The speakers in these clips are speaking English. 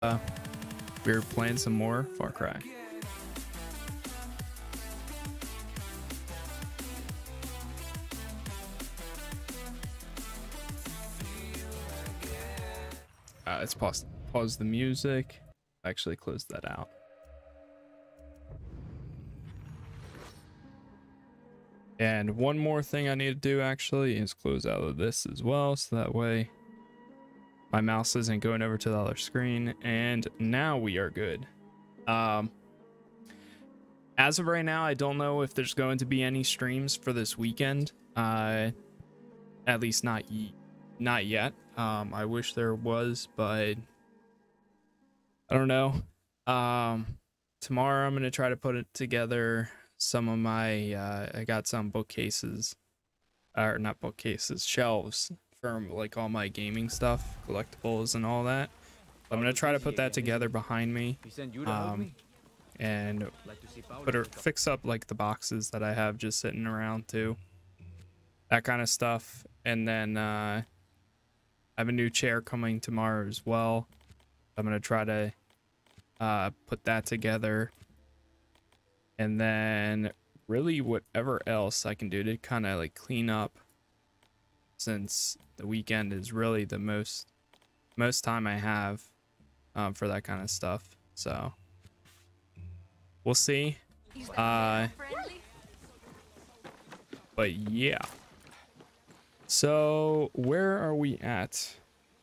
we're playing some more Far Cry. Let's pause the music. Actually close that out. And one more thing I need to do actually is close out of this as well, so that way my mouse isn't going over to the other screen. And now we are good. As of right now, I don't know if there's going to be any streams for this weekend. At least not yet. I wish there was, but I don't know. Tomorrow I'm gonna try to put it together. Some of my I got some bookcases, or not bookcases, shelves for like all my gaming stuff, collectibles and all that. I'm gonna try to put that together behind me, and fix up like the boxes that I have just sitting around too, that kind of stuff. And then I have a new chair coming tomorrow as well. I'm gonna try to put that together, and then really whatever else I can do to kind of like clean up, since the weekend is really the most time I have for that kind of stuff. So we'll see. But yeah, so where are we at?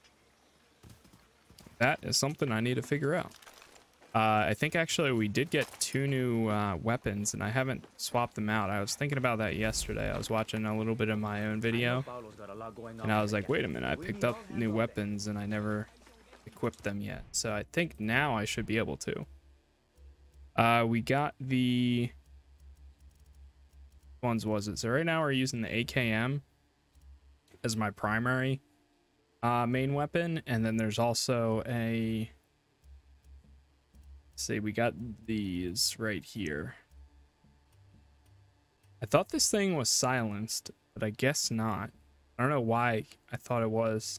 That is something I need to figure out. I think actually we did get 2 new weapons, and I haven't swapped them out. I was thinking about that yesterday. I was watching a little bit of my own video, and I was like, wait a minute, I picked up new weapons and I never equipped them yet. So I think now I should be able to. We got the ones was it? So right now we're using the AKM as my primary main weapon, and then there's also a, see, we got these right here. I thought this thing was silenced, but I guess not. I don't know why I thought it was.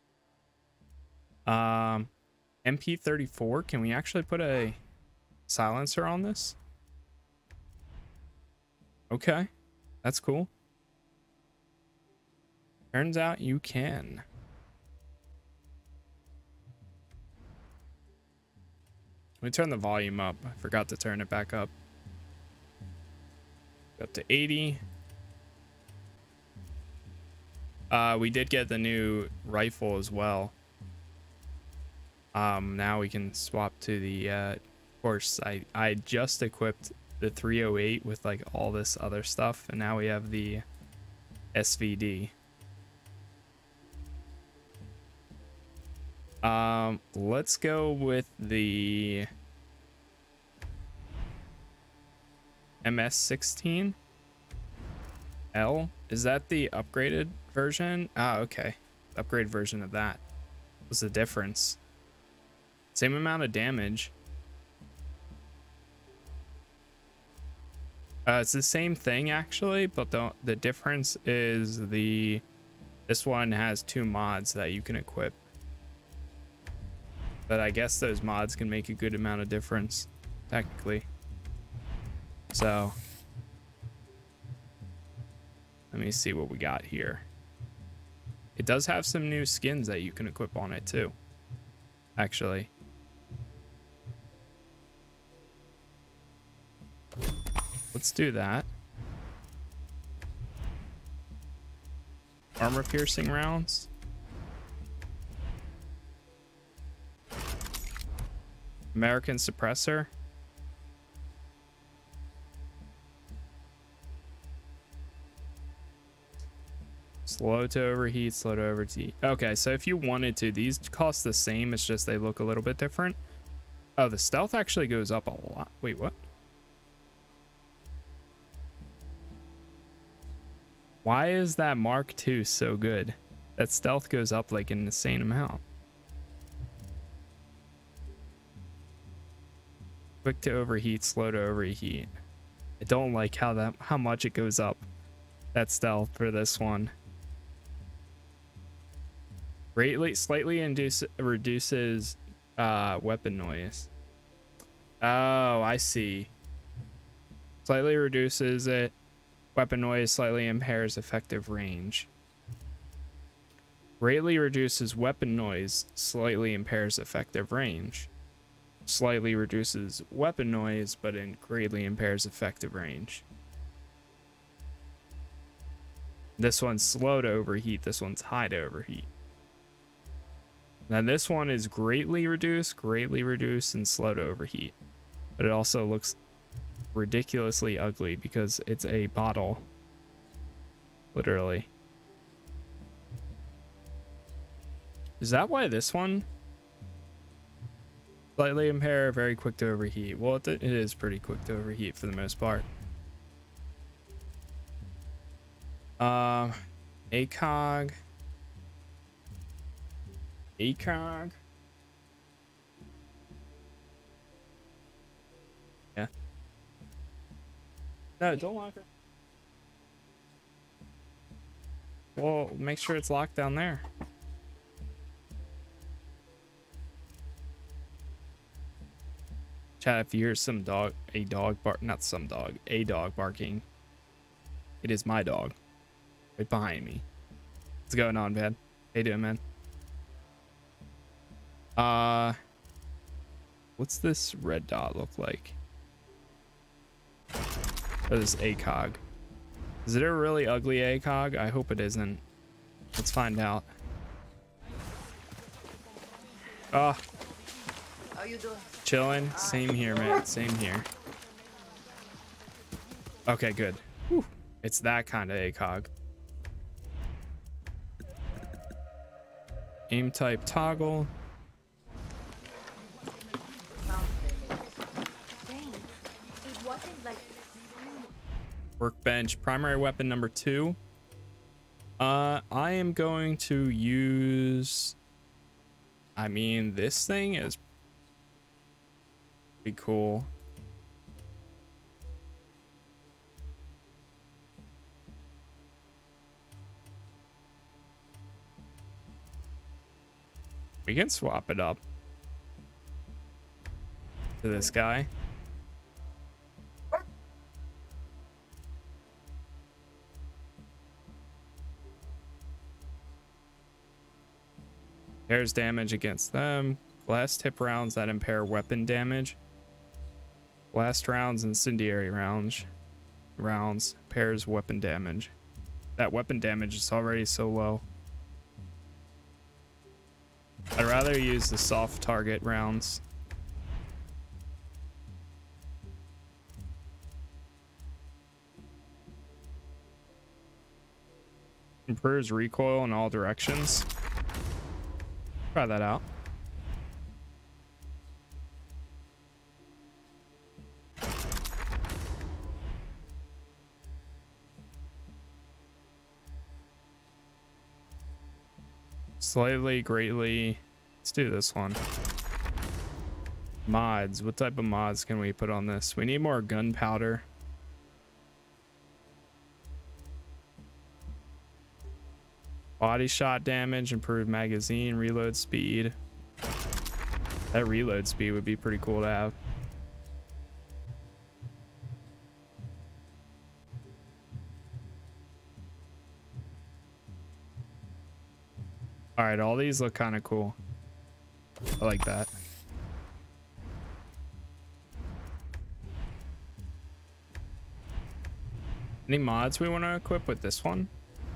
MP34, can we actually put a silencer on this? Okay, that's cool. Turns out you can. Let me turn the volume up. I forgot to turn it back up. Up to 80. We did get the new rifle as well. Now we can swap to the of course I just equipped the 308 with like all this other stuff, and now we have the SVD. Let's go with the MS-16 L. Is that the upgraded version? Ah, okay. Upgraded version of that. What's the difference? Same amount of damage. It's the same thing actually, but the difference is this one has 2 mods that you can equip. But I guess those mods can make a good amount of difference, technically. So let me see what we got here. It does have some new skins that you can equip on it too, actually. Let's do that. Armor piercing rounds. American suppressor. Slow to overheat, slow to overheat. Okay, so if you wanted to, these cost the same, it's just they look a little bit different. Oh, the stealth actually goes up a lot. Wait, what? Why is that Mark II so good? That stealth goes up like an insane amount. Quick to overheat, slow to overheat. I don't like how much it goes up. That stealth for this one. Slightly reduces Weapon noise. Oh, I see. Slightly reduces it. Weapon noise slightly impairs effective range. Greatly reduces weapon noise, slightly impairs effective range. Slightly reduces weapon noise, but greatly impairs effective range. This one's slow to overheat. This one's high to overheat. Now this one is greatly reduced, and slow to overheat. But it also looks ridiculously ugly because it's a bottle. Literally. Is that why this one? Slightly impair, very quick to overheat. Well, it is pretty quick to overheat for the most part. ACOG. ACOG. Yeah. No, don't lock it. Well, make sure it's locked down there. Chat, if you hear a dog barking, it is my dog right behind me. What's going on, man? How you doing, man? What's this red dot look like? That is ACOG. Is it a really ugly ACOG? I hope it isn't. Let's find out. Oh. How you doing? Chilling. Same here, man. Same here. Okay, good. Whew. It's that kind of ACOG. Aim type toggle. Workbench. Primary weapon number 2. I am going to use... I mean, this thing is pretty cool. We can swap it up to this guy. Impairs damage against them. Blast tip rounds that impair weapon damage. Blast rounds, incendiary rounds impairs weapon damage. That weapon damage is already so low. I'd rather use the soft target rounds. Improves recoil in all directions. Try that out. Slightly, greatly. Let's do this one. Mods. What type of mods can we put on this? We need more gunpowder. Body shot damage, improved magazine, reload speed. That reload speed would be pretty cool to have. All right, all these look kind of cool. I like that. Any mods we want to equip with this one?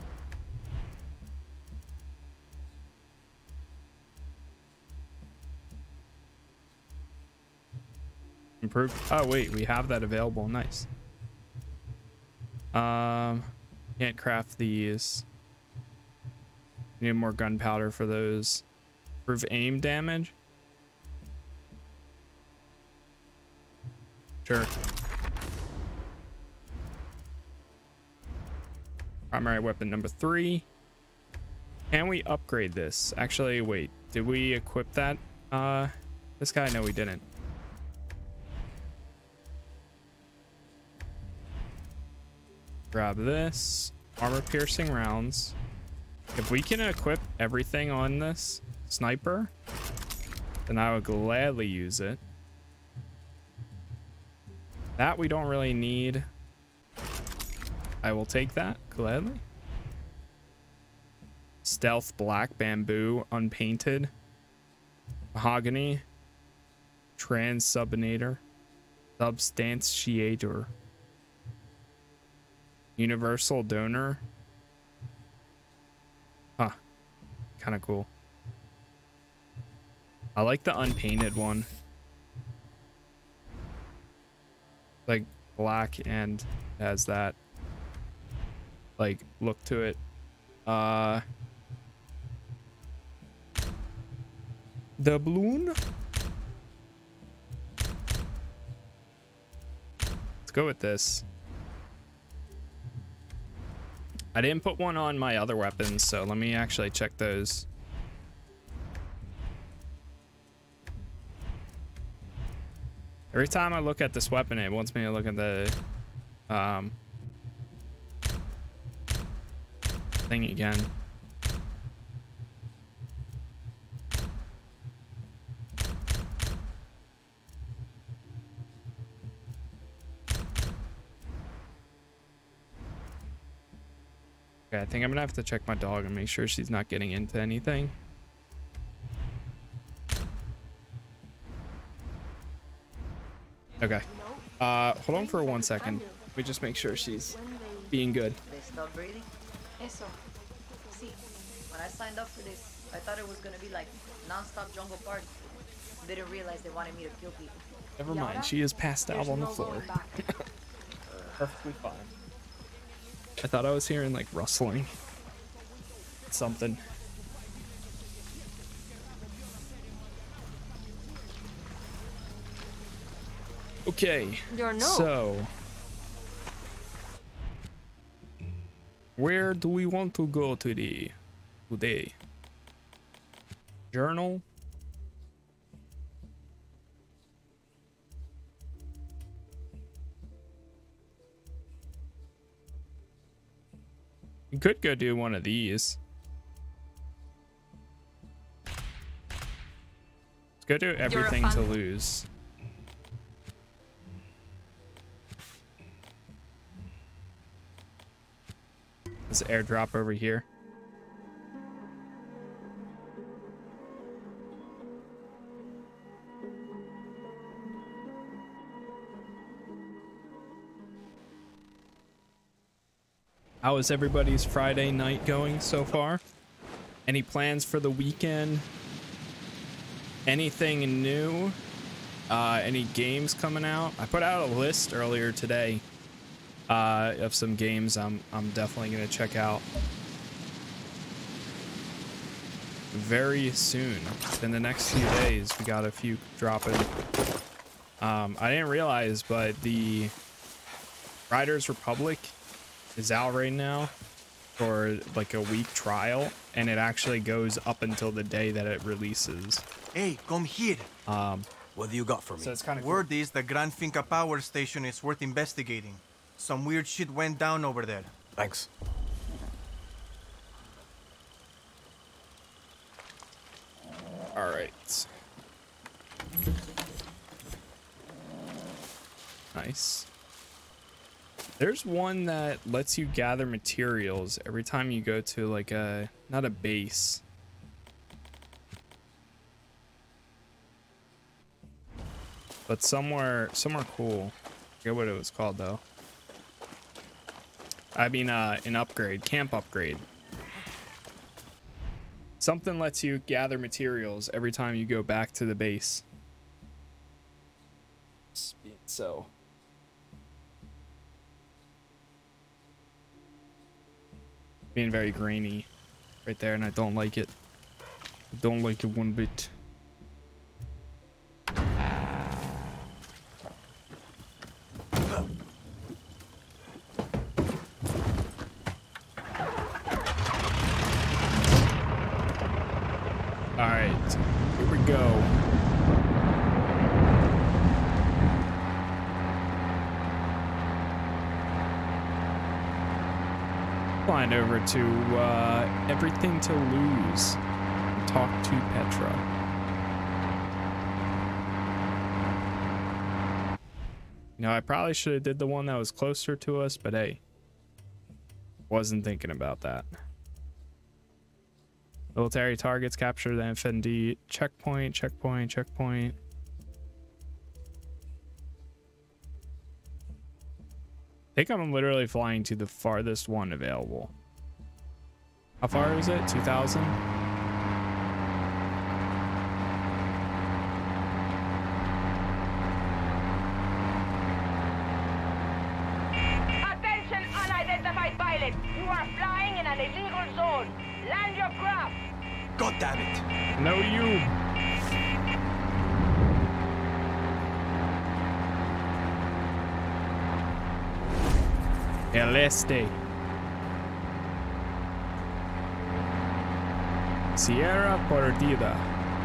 Improved. Oh wait, we have that available. Nice. Can't craft these. Need more gunpowder for those. Improve aim damage. Sure. Primary weapon number 3. Can we upgrade this? Actually, wait. Did we equip that? This guy? No, we didn't. Grab this. Armor piercing rounds. If we can equip everything on this sniper, then I would gladly use it. That we don't really need. I will take that gladly. Stealth black bamboo unpainted. Mahogany. Transubinator. Substantiator. Universal donor. Huh. Kind of cool. I like the unpainted one. Like black and has that like look to it. The balloon. Let's go with this. I didn't put one on my other weapons, so let me actually check those. Every time I look at this weapon, it wants me to look at the thing again. Okay, I think I'm gonna have to check my dog and make sure she's not getting into anything. Okay. Hold on for 1 second. Let me just make sure she's being good. They stop breathing? Eso. See, when I signed up for this, I thought it was gonna be like non-stop jungle party. Didn't realize they wanted me to kill people. Never mind, she is passed out on the floor. Perfectly fine. I thought I was hearing like rustling. Something. Okay, so where do we want to go today? Journal. You could go do one of these. Let's go do everything to lose. This airdrop over here. How is everybody's Friday night going so far? Any plans for the weekend? Anything new? Any games coming out? I put out a list earlier today of some games I'm definitely gonna check out very soon. In the next few days, we got a few dropping. I didn't realize, but the Riders Republic is out right now for like a week trial, and it actually goes up until the day that it releases. Hey, come here. What do you got for me? So it's kind of Word is the Grand Finca power station is worth investigating. Some weird shit went down over there. Thanks. All right. Nice. There's one that lets you gather materials every time you go to like a, not a base. But somewhere cool. I forget what it was called though. I mean, an upgrade, camp upgrade. Something lets you gather materials every time you go back to the base. So. Being very grainy right there, and I don't like it. I don't like it one bit. All right, here we go. Flying over to Everything to Lose. Talk to Petra. You know, I probably should have did the one that was closer to us, but hey, wasn't thinking about that. Military targets capture the FND checkpoint, checkpoint, checkpoint. I think I'm literally flying to the farthest one available. How far is it? 2,000? Attention unidentified pilot! You are flying in an illegal zone. Land your craft! God damn it! No, you. El Este. Sierra Perdida.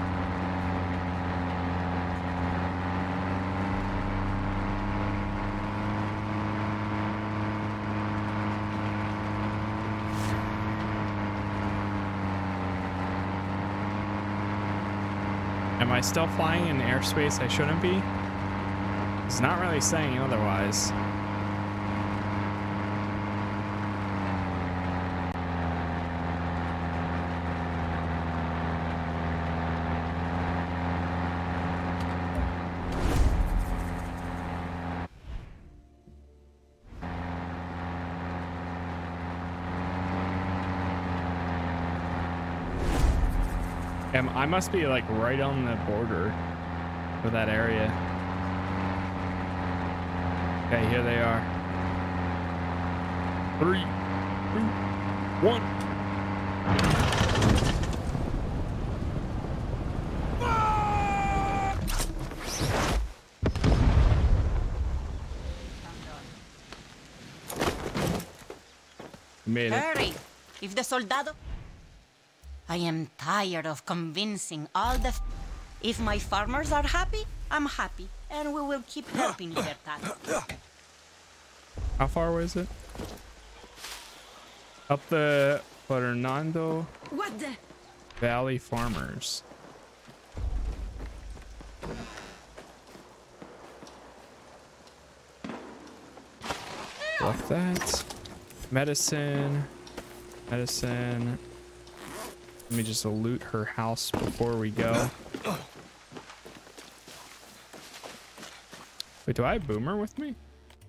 Am I still flying in airspace I shouldn't be? It's not really saying otherwise. I must be like right on the border with that area. Okay, here they are. 3, 2, 1. Made it. Hurry! If the soldado... I am tired of convincing all the... If my farmers are happy, I'm happy. And we will keep helping Libertad. How far was it? Up the Fernando What the... Valley Farmers. Left that. Medicine. Medicine. Let me just loot her house before we go. Wait, do I have Boomer with me?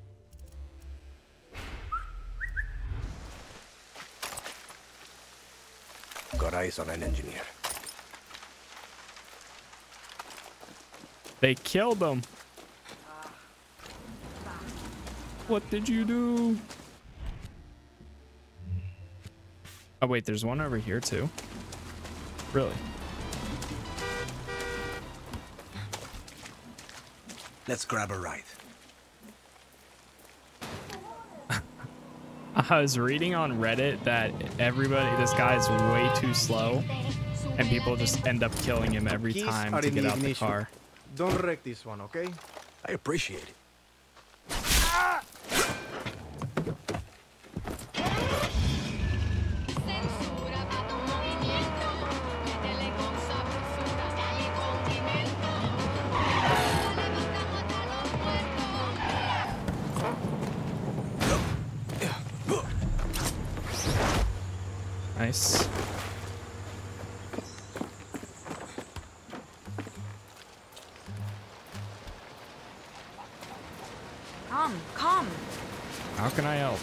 Got eyes on an engineer. They killed him. What did you do? Oh wait, there's one over here too. Really? Let's grab a ride. I was reading on Reddit that this guy's way too slow and people just end up killing him every Keys time are to in get the out the ignition. car. Don't wreck this one, okay? I appreciate it. Nice. Come. How can I help?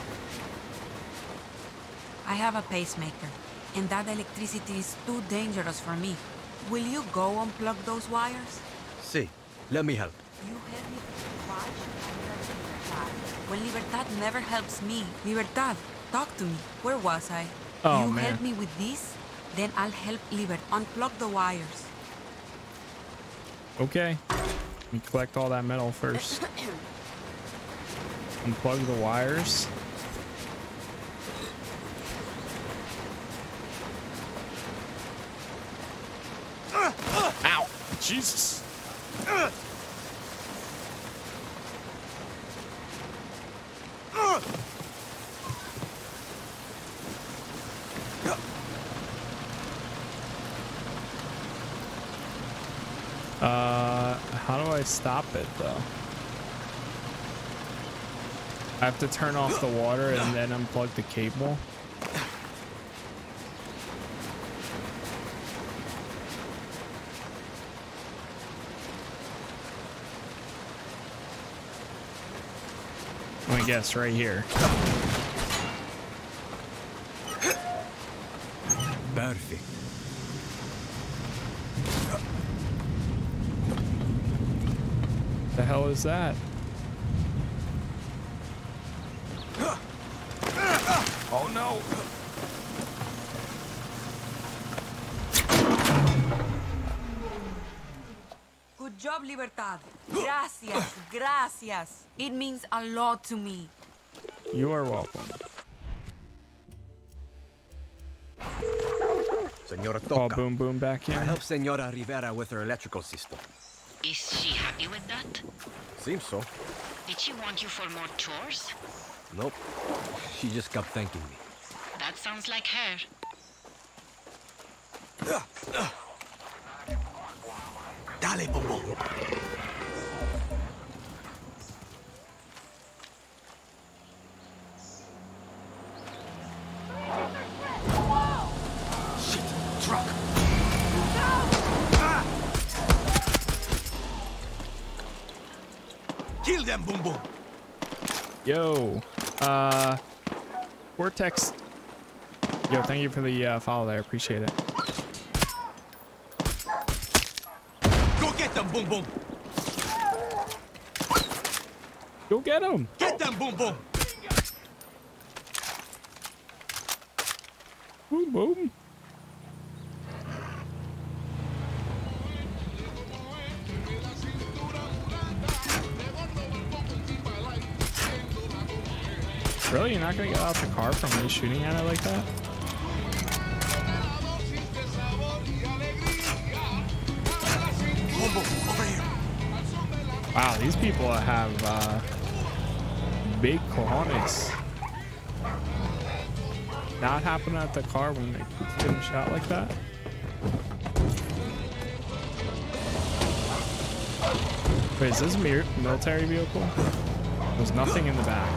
I have a pacemaker, and that electricity is too dangerous for me. Will you go unplug those wires? See, let me help. You help me. Why should I help Libertad? When Libertad never helps me. Libertad, talk to me. Where was I? Oh, you man. help me with this, then I'll help Libertad unplug the wires. Okay. Let me collect all that metal first. Unplug the wires. Ow! Jesus! How do I stop it though? I have to turn off the water and then unplug the cable. Let me guess, right here. Perfect. The hell is that? Oh no! Good job, Libertad. Gracias, gracias. It means a lot to me. You are welcome. Senora Call Toca. Boom Boom back in. I helped Senora Rivera with her electrical system. Is she happy with that? Seems so. Did she want you for more chores? Nope. She just kept thanking me. That sounds like her. Dale, Bobo. Shit, truck. Kill them, Boom Boom. Yo, Vortex. Yo, thank you for the follow there. Appreciate it. Go get them, Boom Boom. Go get him. Get them, Boom Boom. Boom Boom. Really? You're not gonna get out the car from me shooting at it like that? Over here. Wow, these people have big cojones. Not happening at the car when they keep getting shot like that. Wait, is this a military vehicle? There's nothing in the back.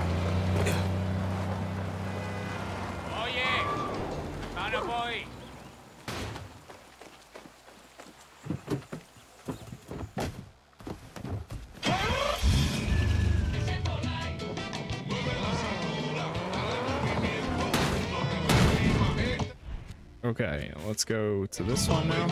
Okay, let's go to this one now.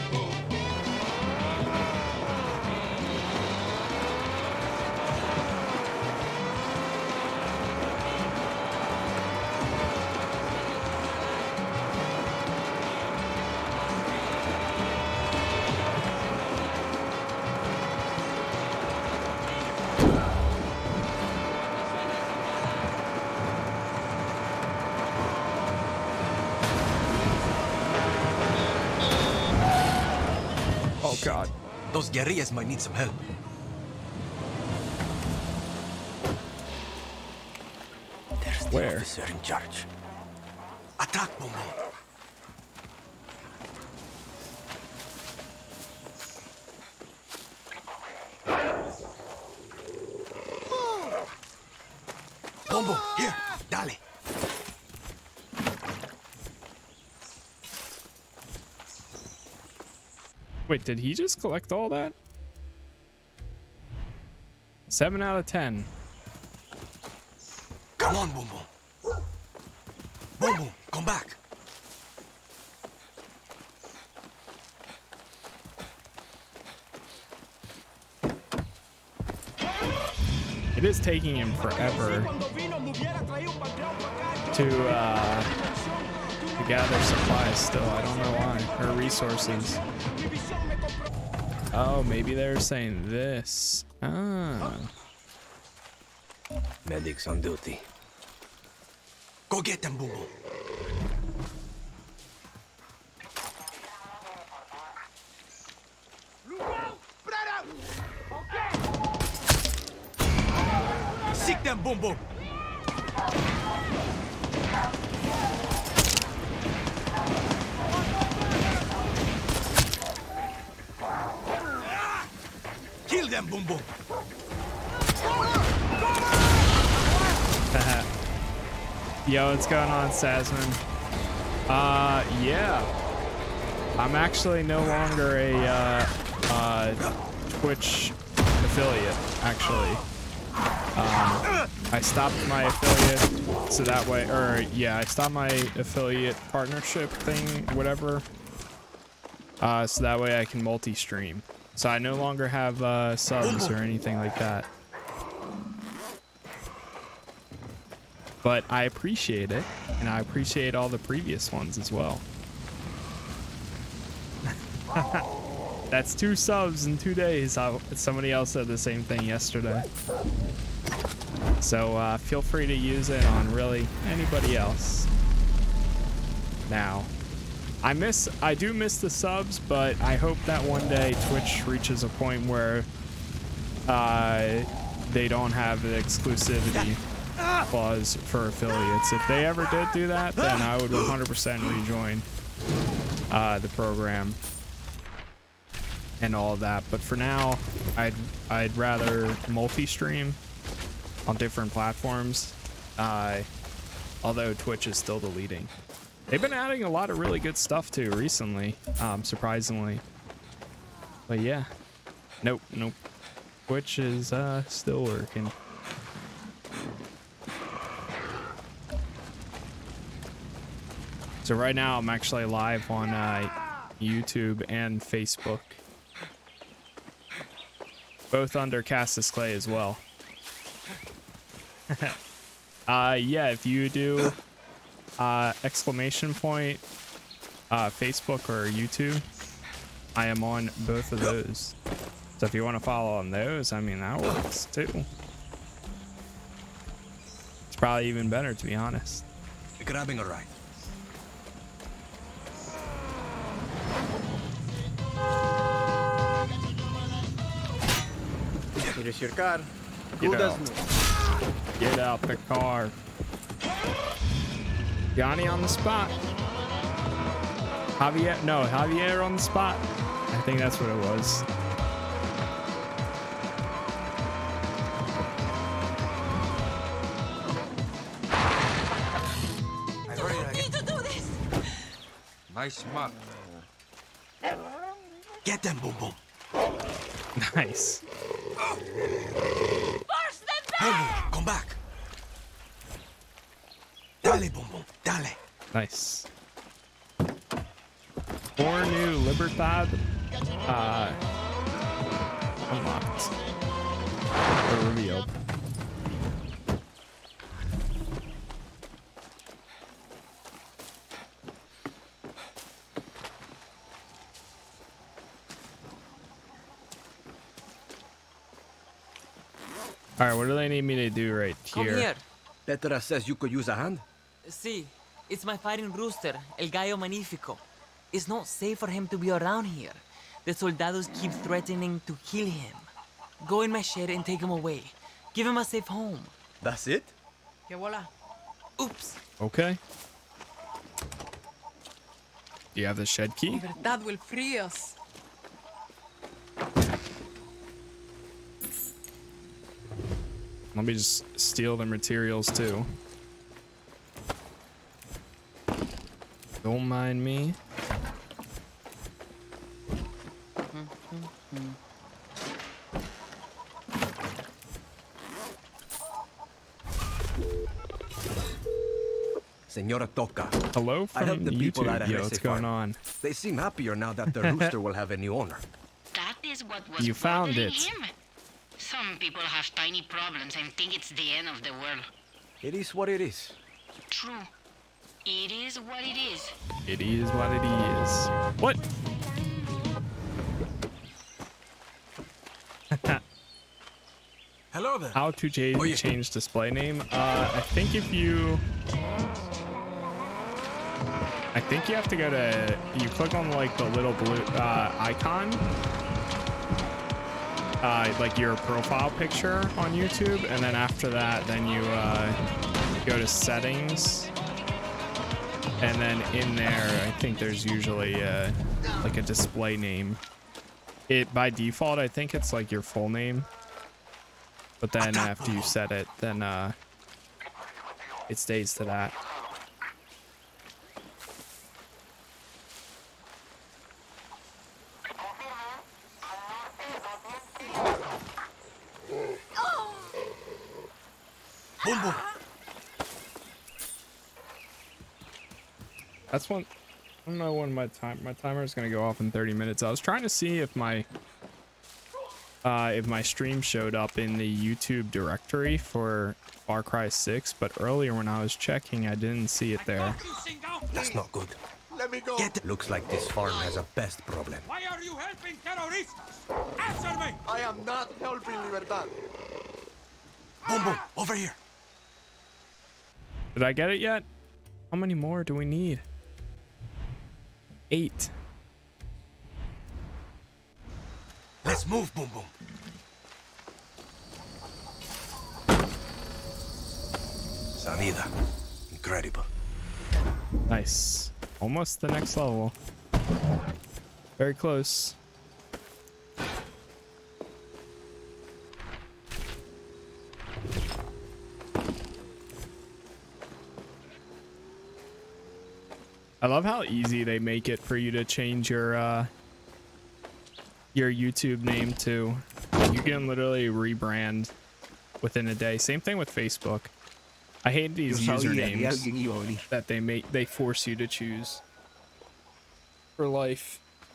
Oh God. Those guerrillas might need some help. There's the Where? officer in charge. Attack, Boom Boom. Boom Boom, here, dale. Wait, did he just collect all that? 7 out of 10. Come on, Boom Boom. Boom Boom, come back. It is taking him forever to gather supplies still. I don't know why. Or resources. Oh, maybe they're saying this. Ah. Medics on duty. Go get them, Boom Boom. Seek them, Boom Boom. Kill them, Boom Boom. Yo, what's going on, Sasman? Yeah. I'm actually no longer a Twitch affiliate, actually. I stopped my affiliate so that way, or yeah, I stopped my affiliate partnership thing, whatever. So that way I can multi-stream. So I no longer have subs or anything like that. But I appreciate it, and I appreciate all the previous ones as well. That's 2 subs in 2 days. Somebody else said the same thing yesterday. So feel free to use it on really anybody else. Now, I do miss the subs, but I hope that one day Twitch reaches a point where they don't have the exclusivity clause for affiliates. If they ever did do that, then I would 100% rejoin the program and all of that. But for now, I'd rather multi-stream on different platforms, although Twitch is still the leading. They've been adding a lot of really good stuff too recently, surprisingly. But yeah, nope. Twitch is still working. So right now I'm actually live on YouTube and Facebook, both under CasasClay as well. Yeah, if you do exclamation point Facebook or YouTube, I am on both of those. So if you want to follow on those, I mean, that works too. It's probably even better, to be honest. Grabbing a ride. Here's your car. Get out. Get out the car. Johnny on the spot. Javier on the spot. I think that's what it was. I need to do this. Nice mark. Get them, Boom Boom. Nice. Force them back. Boom Boom, come back. Dale, Boom Boom, dale. Nice. 4 new Libertad unlocked or revealed. All right, what do they need me to do right Come here? here. Petra says you could use a hand. See, it's my fighting rooster, El Gallo Magnifico. It's not safe for him to be around here. The soldados keep threatening to kill him. Go in my shed and take him away. Give him a safe home. That's it? Que voila. Oops. Okay. Do you have the shed key? Libertad will free us. Let me just steal the materials too. Don't mind me. Senora Toca. Hello I from helped the people out YouTube. of Yo, Jose what's going Farm. on? They seem happier now that the rooster will have a new owner. That is what was You found bothering it. him. Some people have tiny problems and think it's the end of the world. It is what it is. True. It is what it is. It is what it is. What? Hello there. How to change display name? I think if you... I think you have to go to... You click on like the little blue icon. Like your profile picture on YouTube. And then after that, then you go to settings. And then in there, I think there's usually like a display name. By default, I think it's like your full name. But then after you set it, then it stays to that. Boom, boom. That's one. I don't know when my timer is gonna go off in 30 minutes. I was trying to see if my stream showed up in the YouTube directory for Far Cry 6, but earlier when I was checking, I didn't see it there. That's not good. Let me go. Looks like this farm has a pest problem. Why are you helping terrorists? Answer me! I am not helping Libertad. Boom, boom. Over here. Did I get it yet? How many more do we need? 8. Let's move, boom, boom. Salida. Incredible. Nice. Almost the next level. Very close. I love how easy they make it for you to change your YouTube name too. You can literally rebrand within a day. Same thing with Facebook. I hate these usernames that they force you to choose for life.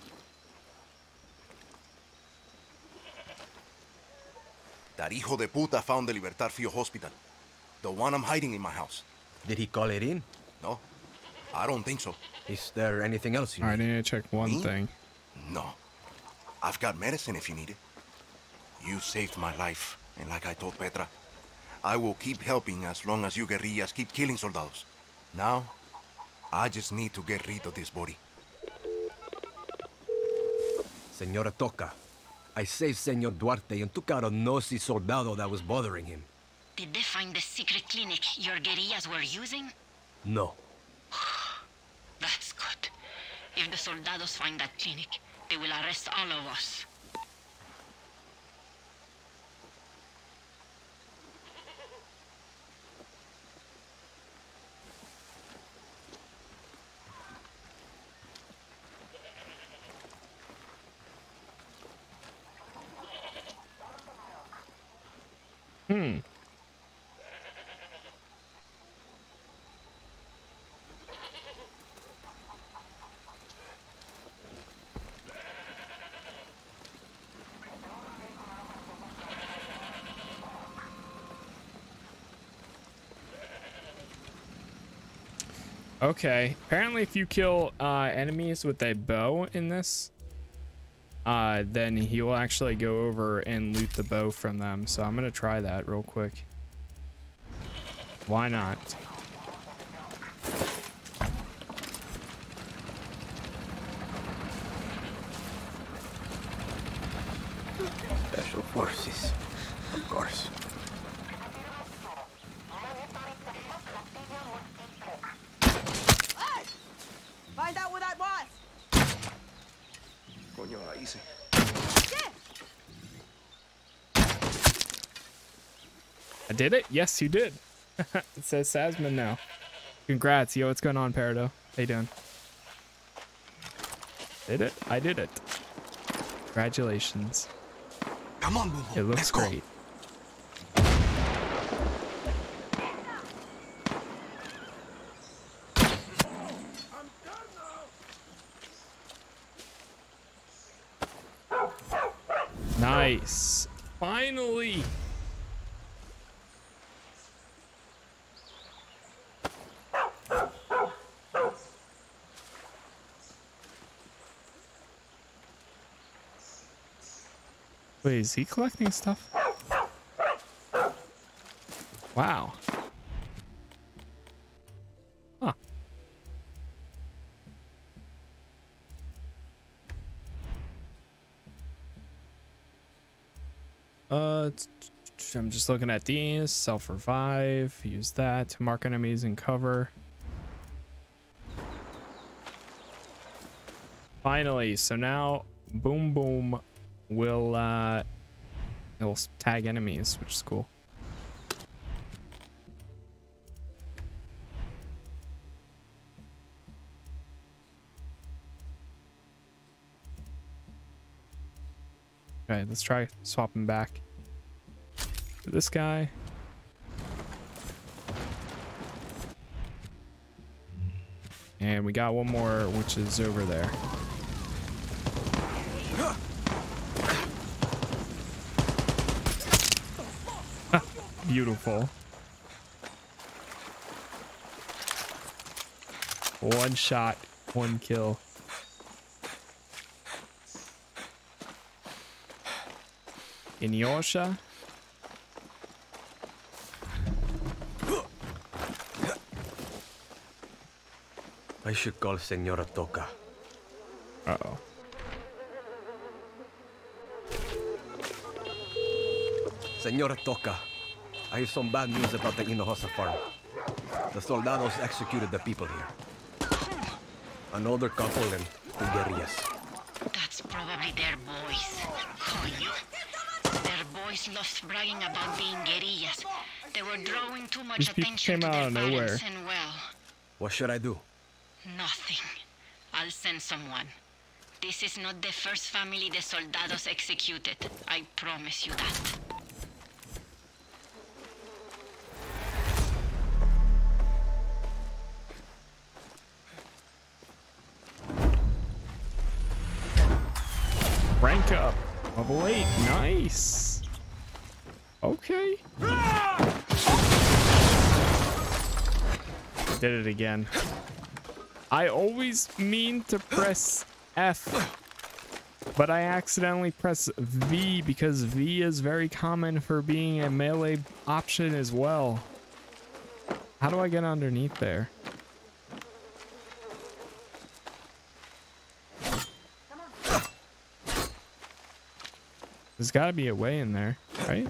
That hijo de puta found the Libertad Field Hospital. The one I'm hiding in my house. Did he call it in? No, I don't think so. Is there anything else you All right, I need? need to check one thing. No. I've got medicine if you need it. You saved my life, and like I told Petra, I will keep helping as long as you guerrillas keep killing soldados. Now, I just need to get rid of this body. Senora Toca, I saved Senor Duarte and took out a nosy soldado that was bothering him. Did they find the secret clinic your guerrillas were using? No. That's good. If the soldados find that clinic, they will arrest all of us. Okay, apparently if you kill enemies with a bow in this, then he will actually go over and loot the bow from them. So I'm gonna try that real quick. Why not? Special forces, of course. Find out what that was! Coño, la hice. I did it? Yes, you did. It says Sasman now. Congrats. Yo, what's going on, Peridot? How you doing? Did it? I did it. Congratulations. Come on, boom, boom. It looks Let's go. great. Nice. Finally. Wait, is he collecting stuff? Wow. Huh. I'm just looking at these. Self-revive. Use that to mark enemies and cover. Finally, so now Boom Boom will it'll tag enemies, which is cool. Okay, let's try swapping back to this guy. And we got one more, which is over there. Beautiful. One shot, one kill. Inyosha. I should call Senora Toca. Uh-oh. Senora Toca, I have some bad news about the Hinojosa farm. The soldados executed the people here. An older couple and two guerrillas. That's probably their boys. Coño. Their boys lost bragging about being guerrillas. They were drawing too much These people attention came to out their of nowhere. parents and well, What should I do? nothing. I'll send someone. This is not the first family the soldados executed. I promise you that. Rank up. Level 8. Nice. Okay. Did it again. I always mean to press F, but I accidentally press V because V is very common for being a melee option as well. How do I get underneath there? There's got to be a way in there, right?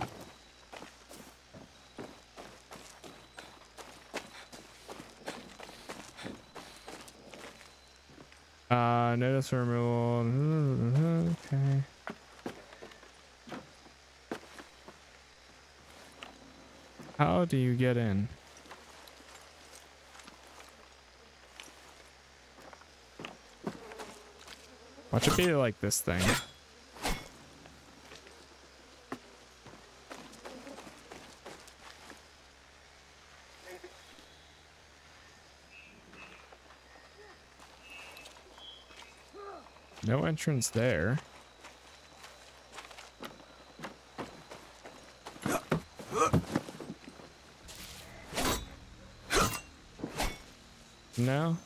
Notice removal. Okay. How do you get in? Watch it be like this thing. No entrance there. No.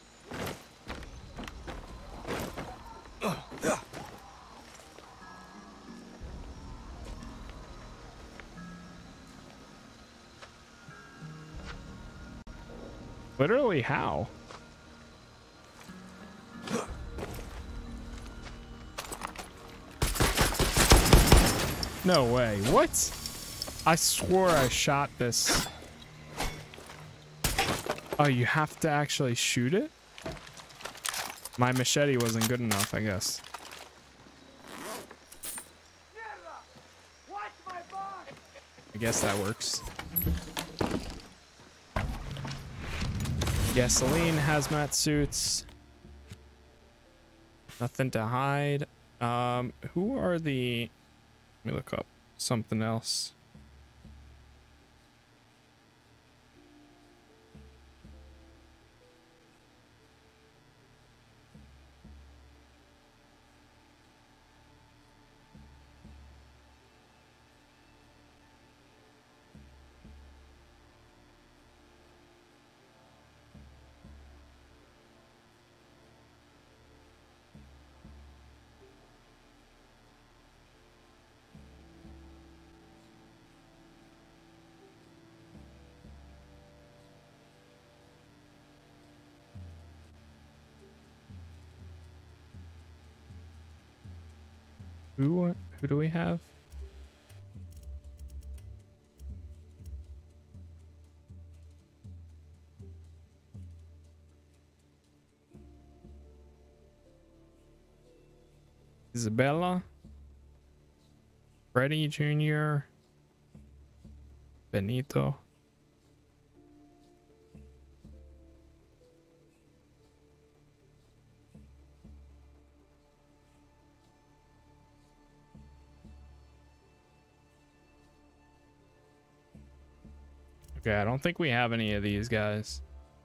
Literally how? No way. What? I swore I shot this. Oh, you have to actually shoot it? My machete wasn't good enough, I guess. I guess that works. Gasoline, hazmat suits. Nothing to hide. Who are the... Let me look up something else. Who do we have? Isabella, Freddie Jr., Benito. Okay, I don't think we have any of these guys.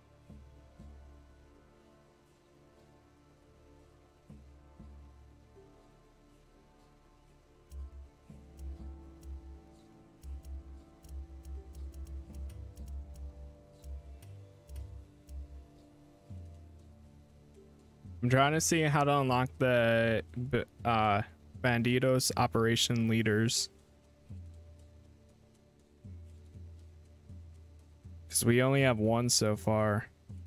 I'm trying to see how to unlock the Bandidos operation leaders. Because we only have one so far.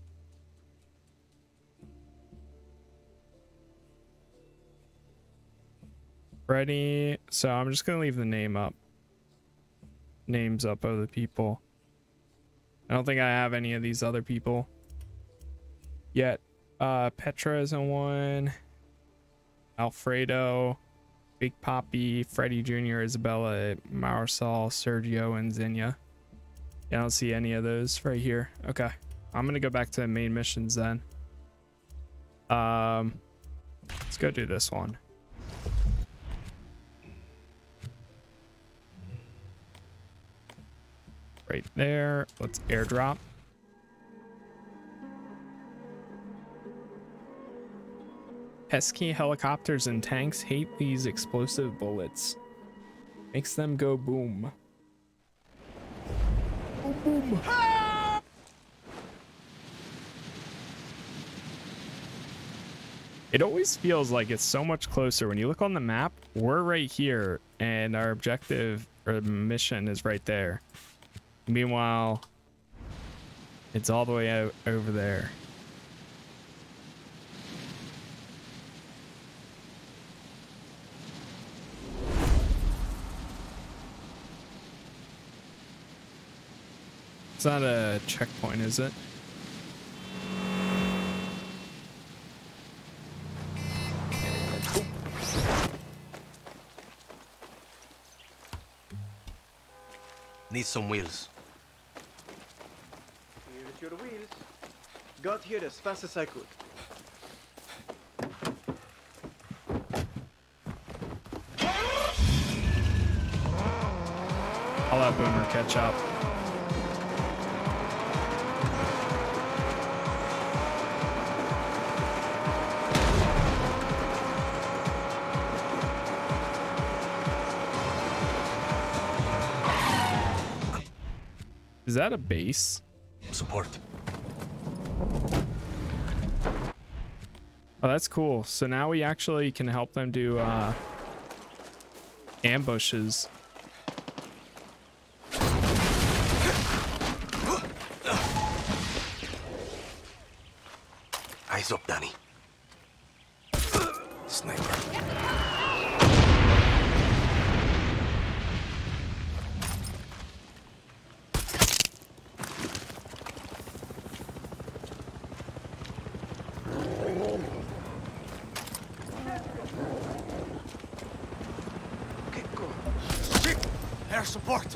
Freddy. So I'm just going to leave the names up of the people. I don't think I have any of these other people yet. Petra is on one. Alfredo, Big Poppy, Freddy Jr., Isabella, Marisol, Sergio, and Zinnia. Yeah, I don't see any of those right here. Okay, I'm gonna go back to the main missions then. Let's go do this one. Right there. Let's airdrop. Pesky helicopters and tanks hate these explosive bullets. Makes them go boom. Boom, boom. It always feels like it's so much closer. When you look on the map, we're right here, and our objective or mission is right there. Meanwhile, it's all the way out over there. It's not a checkpoint, is it? Need some wheels. Here's your wheels. Got here as fast as I could. I'll let Boomer catch up. Is that a base? Support. Oh, that's cool. So now we actually can help them do ambushes. Eyes up, Danny. Sniper. Air support!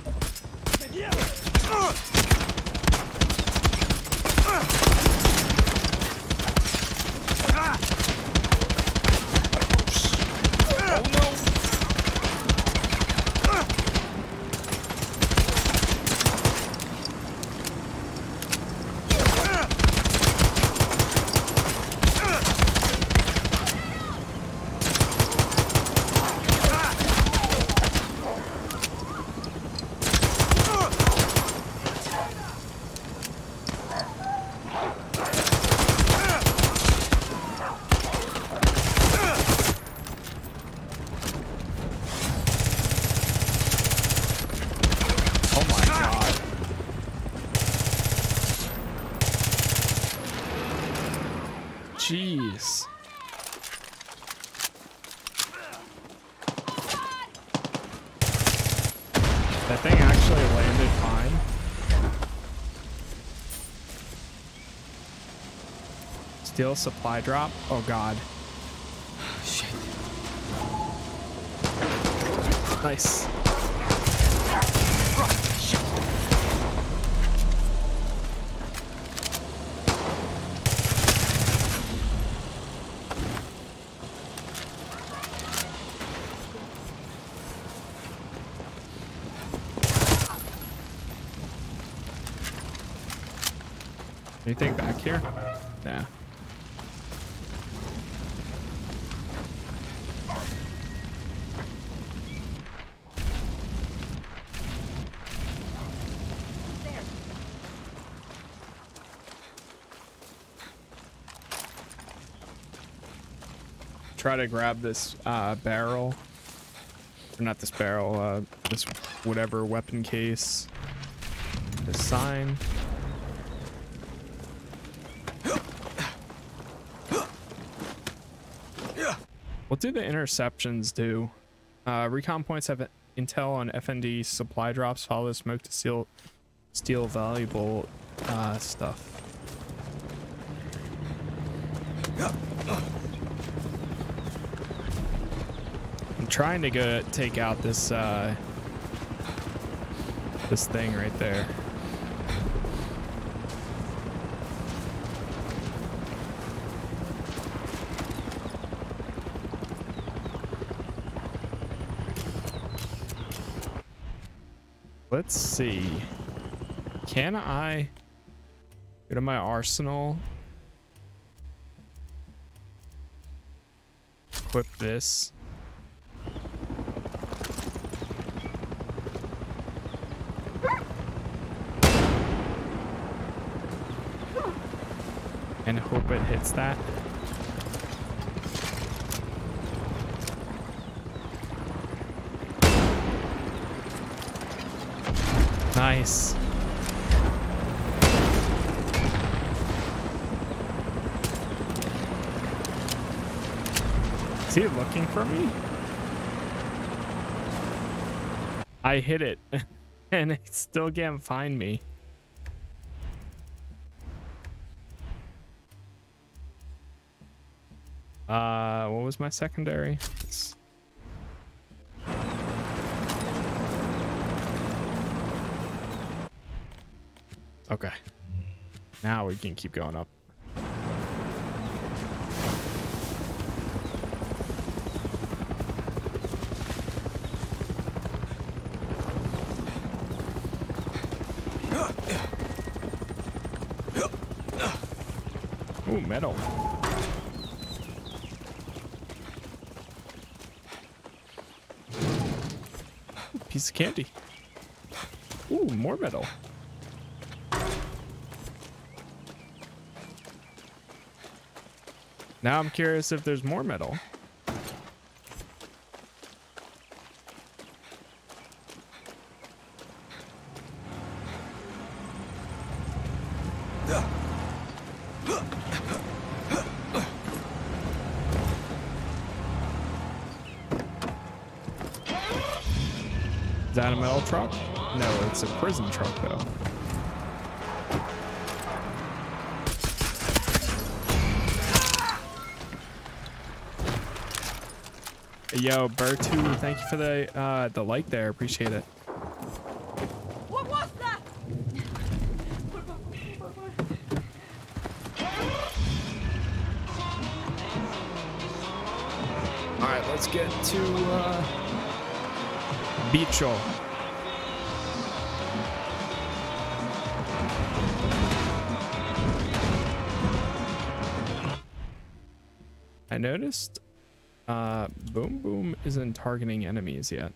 Jeez. That thing actually landed fine. Steal supply drop. Oh god. Shit. Nice. Anything back here? Nah. Try to grab this barrel, or not this barrel, this whatever weapon case, this sign. What do the interceptions do? Recon points have intel on FND supply drops. Follow the smoke to steal valuable stuff. I'm trying to go take out this this thing right there. Let's see. Can I go to my arsenal? Equip this. And hope it hits that. Nice. Is he looking for me? I hit it and it still can't find me. What was my secondary? Okay. Now we can keep going up. Ooh, metal. Piece of candy. Ooh, more metal. Now I'm curious if there's more metal. Is that a metal truck? No, it's a prison truck though. Yo, Bertu, thank you for the like there. Appreciate it. What was that? All right, let's get to Bicho. I noticed Boom Boom isn't targeting enemies yet.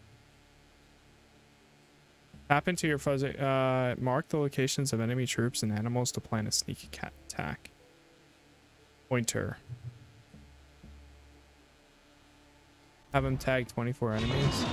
Tap into your fuzzy, mark the locations of enemy troops and animals to plan a sneak attack. Pointer. Have him tag 24 enemies.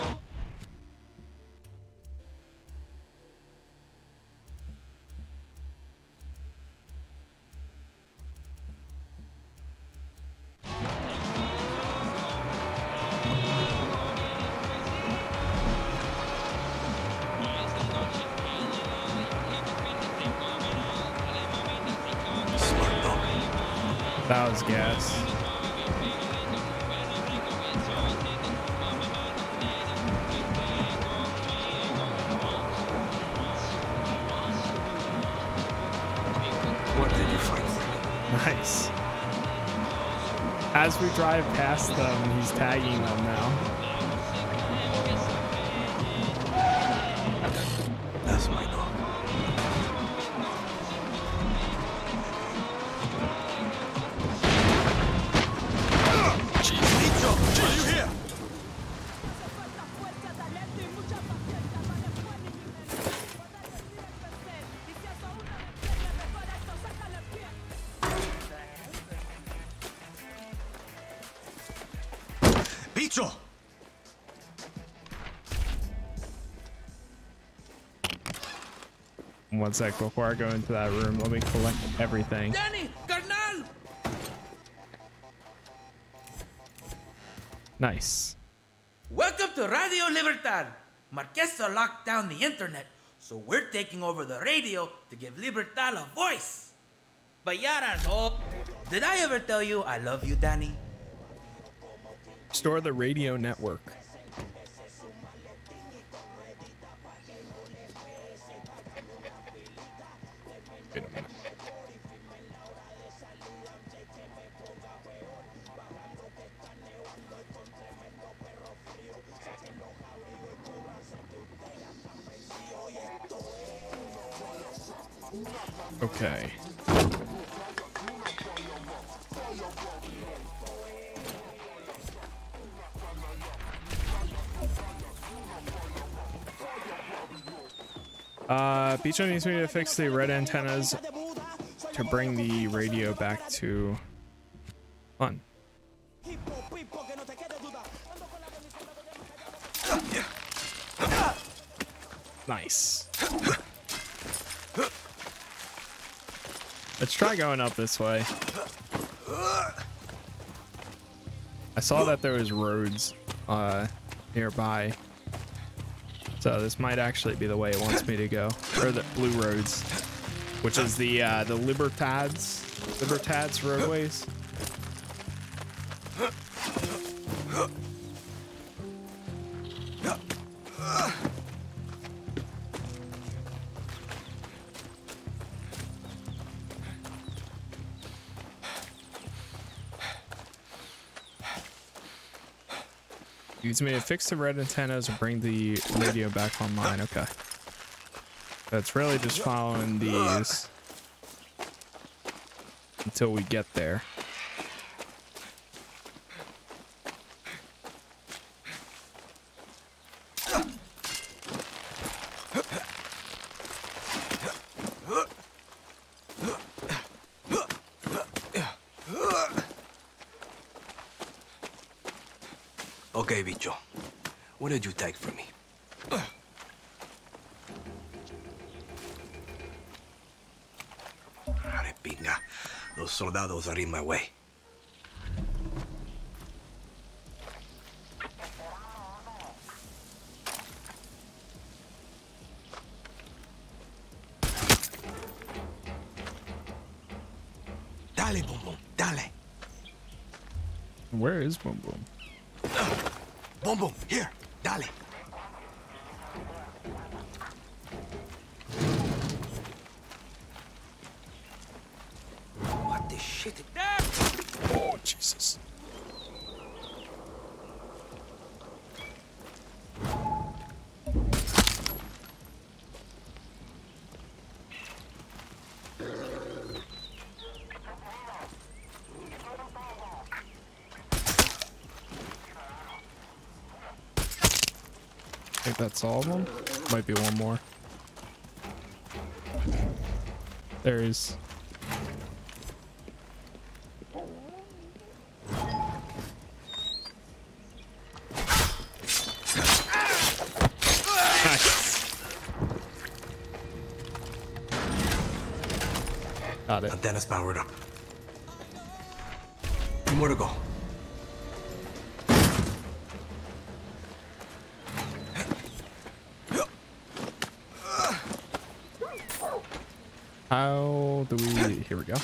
That was gas. What did you find? Nice. As we drive past them, he's tagging them now. That's my dog. Bicho! One sec before I go into that room. Let me collect everything. Danny! Carnal! Nice. Welcome to Radio Libertad. Marquesa locked down the internet, so we're taking over the radio to give Libertad a voice. Bayaran, oh. Did I ever tell you I love you, Danny? Store the radio network. Wait a minute. Okay. Bicho needs me to fix the red antennas to bring the radio back to fun. Nice. Let's try going up this way. I saw that there was roads nearby. So this might actually be the way it wants me to go. Or the blue roads, which is the Libertad's roadways. Needs me to fix the red antennas and bring the radio back online. Okay. That's really just following these until we get there. Okay, Bicho. What did you take from me? Pinga. Those soldados are in my way. Dale, Boom Boom, dale. Where is Boom Boom? Boom Boom, here, dale. What the shit? Oh, Jesus. I think that's all of them. Might be one more. There is. Nice. Got it. Antenna's powered up. 2 more to go. How do we... Here we go.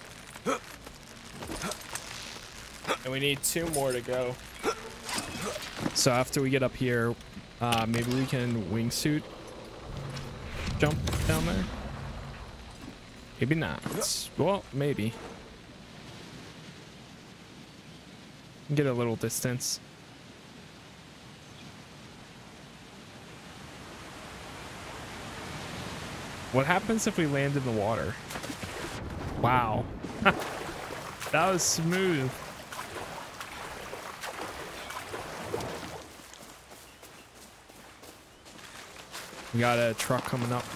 And we need 2 more to go. So after we get up here, maybe we can wingsuit jump down there. Maybe not. Well, maybe. Get a little distance. What happens if we land in the water? Wow. That was smooth. We got a truck coming up.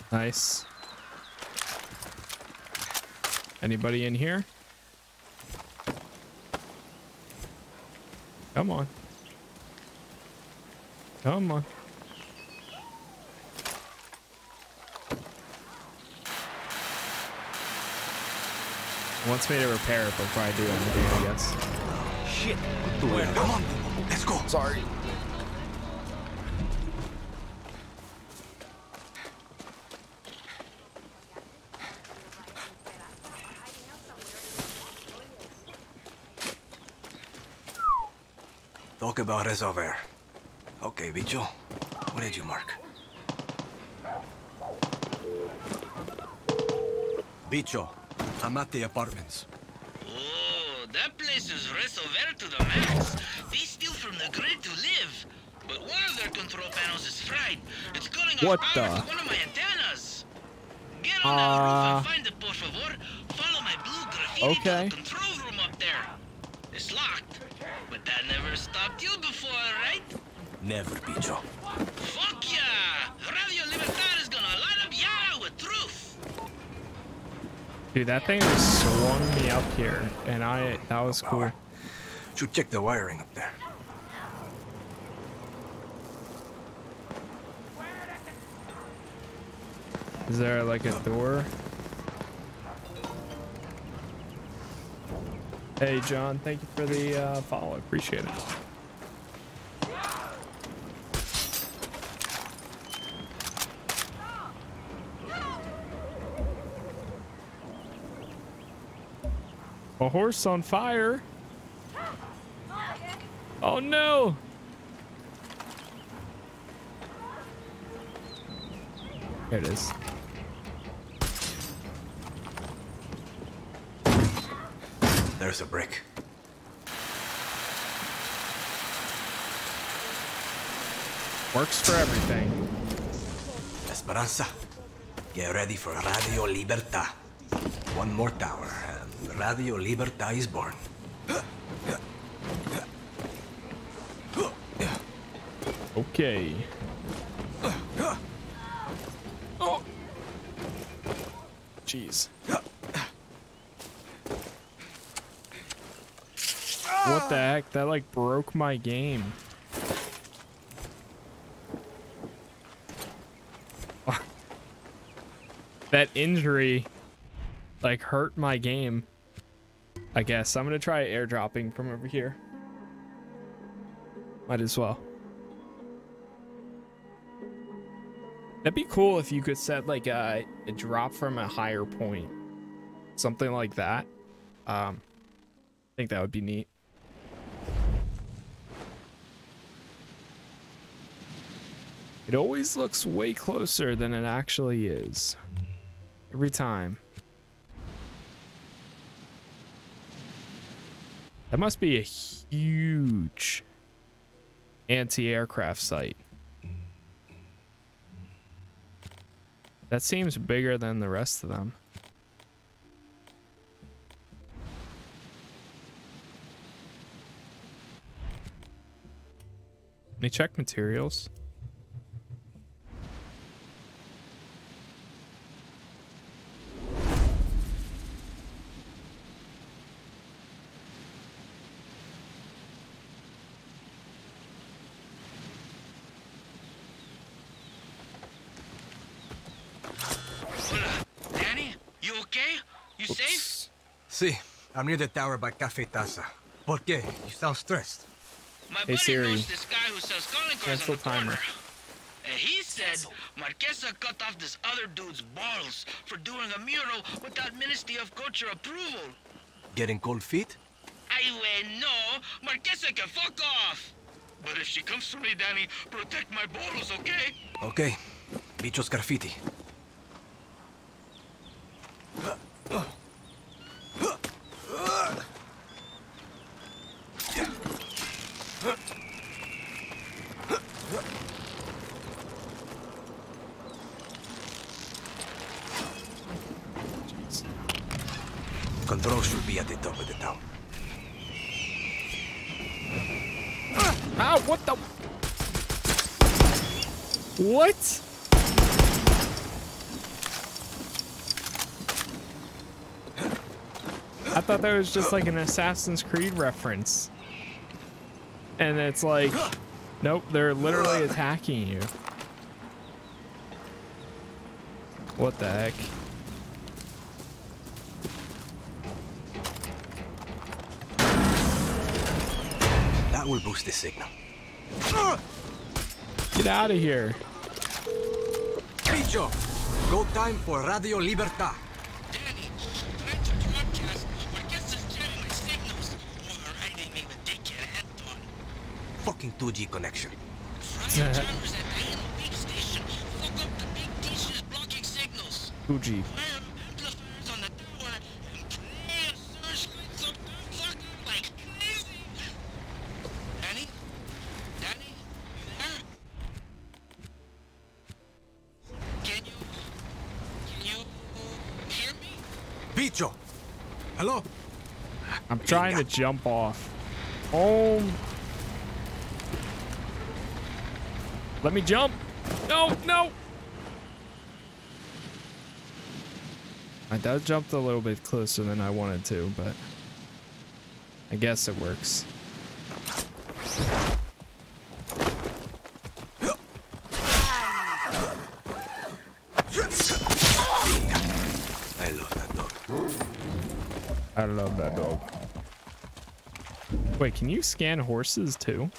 Nice. Anybody in here? Come on. Come on. Wants me to repair it before I do anything, I guess. Shit. Well, come on. Let's go. Sorry. Talk about resolver. Okay, bicho. What did you mark? Bicho, I'm at the apartments. Oh, that place is resolver to the max. They steal from the grid to live. But one of their control panels is fried. It's cutting off power to one of my antennas. Get on that roof and find it, por favor. Follow my blue graffiti to the control room up there. It's locked. But that never stopped you before, right? Never, bicho. Fuck yeah! Radio Libertad is gonna light up Yara with truth. Dude, that thing just swung me up here, and that was cool. Should check the wiring up there. Is there like a door? Hey, John, thank you for the follow. Appreciate it. A horse on fire. Oh no. There it is. There's a brick. Works for everything. Esperanza, get ready for Radio Libertad. One more tower, and Radio Libertad is born. Okay. Oh. Jeez. What the heck? That like broke my game. That injury like hurt my game. I guess I'm gonna try airdropping from over here. Might as well. That'd be cool if you could set like a drop from a higher point. Something like that. I think that would be neat. It always looks way closer than it actually is. Every time. That must be a huge anti-aircraft site. That seems bigger than the rest of them. Let me check materials. See, I'm near the tower by Cafe Taza. ¿Por qué? You sound stressed. My Hey Siri, knows this guy who sells calling cards cancel on the corner. timer. And he said Marquesa cut off this other dude's balls for doing a mural without Ministry of Culture approval. Getting cold feet? No, Marquesa can fuck off. But if she comes for me, Danny, protect my balls, okay? Okay. Bichos graffiti. Control should be at the top of the town. Ah, what the? What? thought that was just like an Assassin's Creed reference. And it's like, nope, they're literally attacking you. What the heck? That will boost the signal. Get out of here. Bicho, go time for Radio Libertad. Danny, trying to broadcast. Marquez is jamming my signals. Overriding me with dickhead Anton. Fucking 2G connection. Radio jammers at the beach station. Fuck up the big dishes blocking signals. Fuji. Fire amplifiers on the tower and play a searchlights up the fucker like crazy. Danny? Danny? You there? Can you hear me? Bicho! Hello? I'm trying to jump off. Oh. Let me jump. No, no. I did jump a little bit closer than I wanted to, but I guess it works. I love that dog. I love that dog. Wait, can you scan horses too?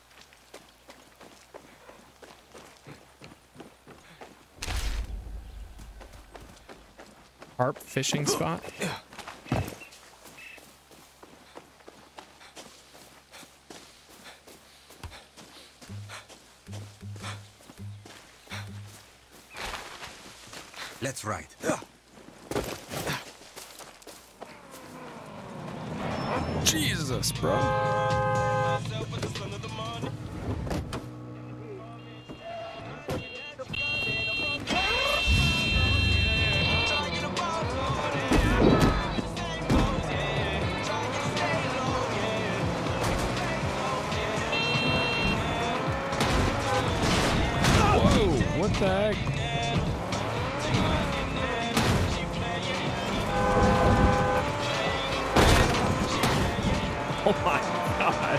Harp fishing spot? Let's ride. Jesus, bro. Whoa, what the heck? Oh my god.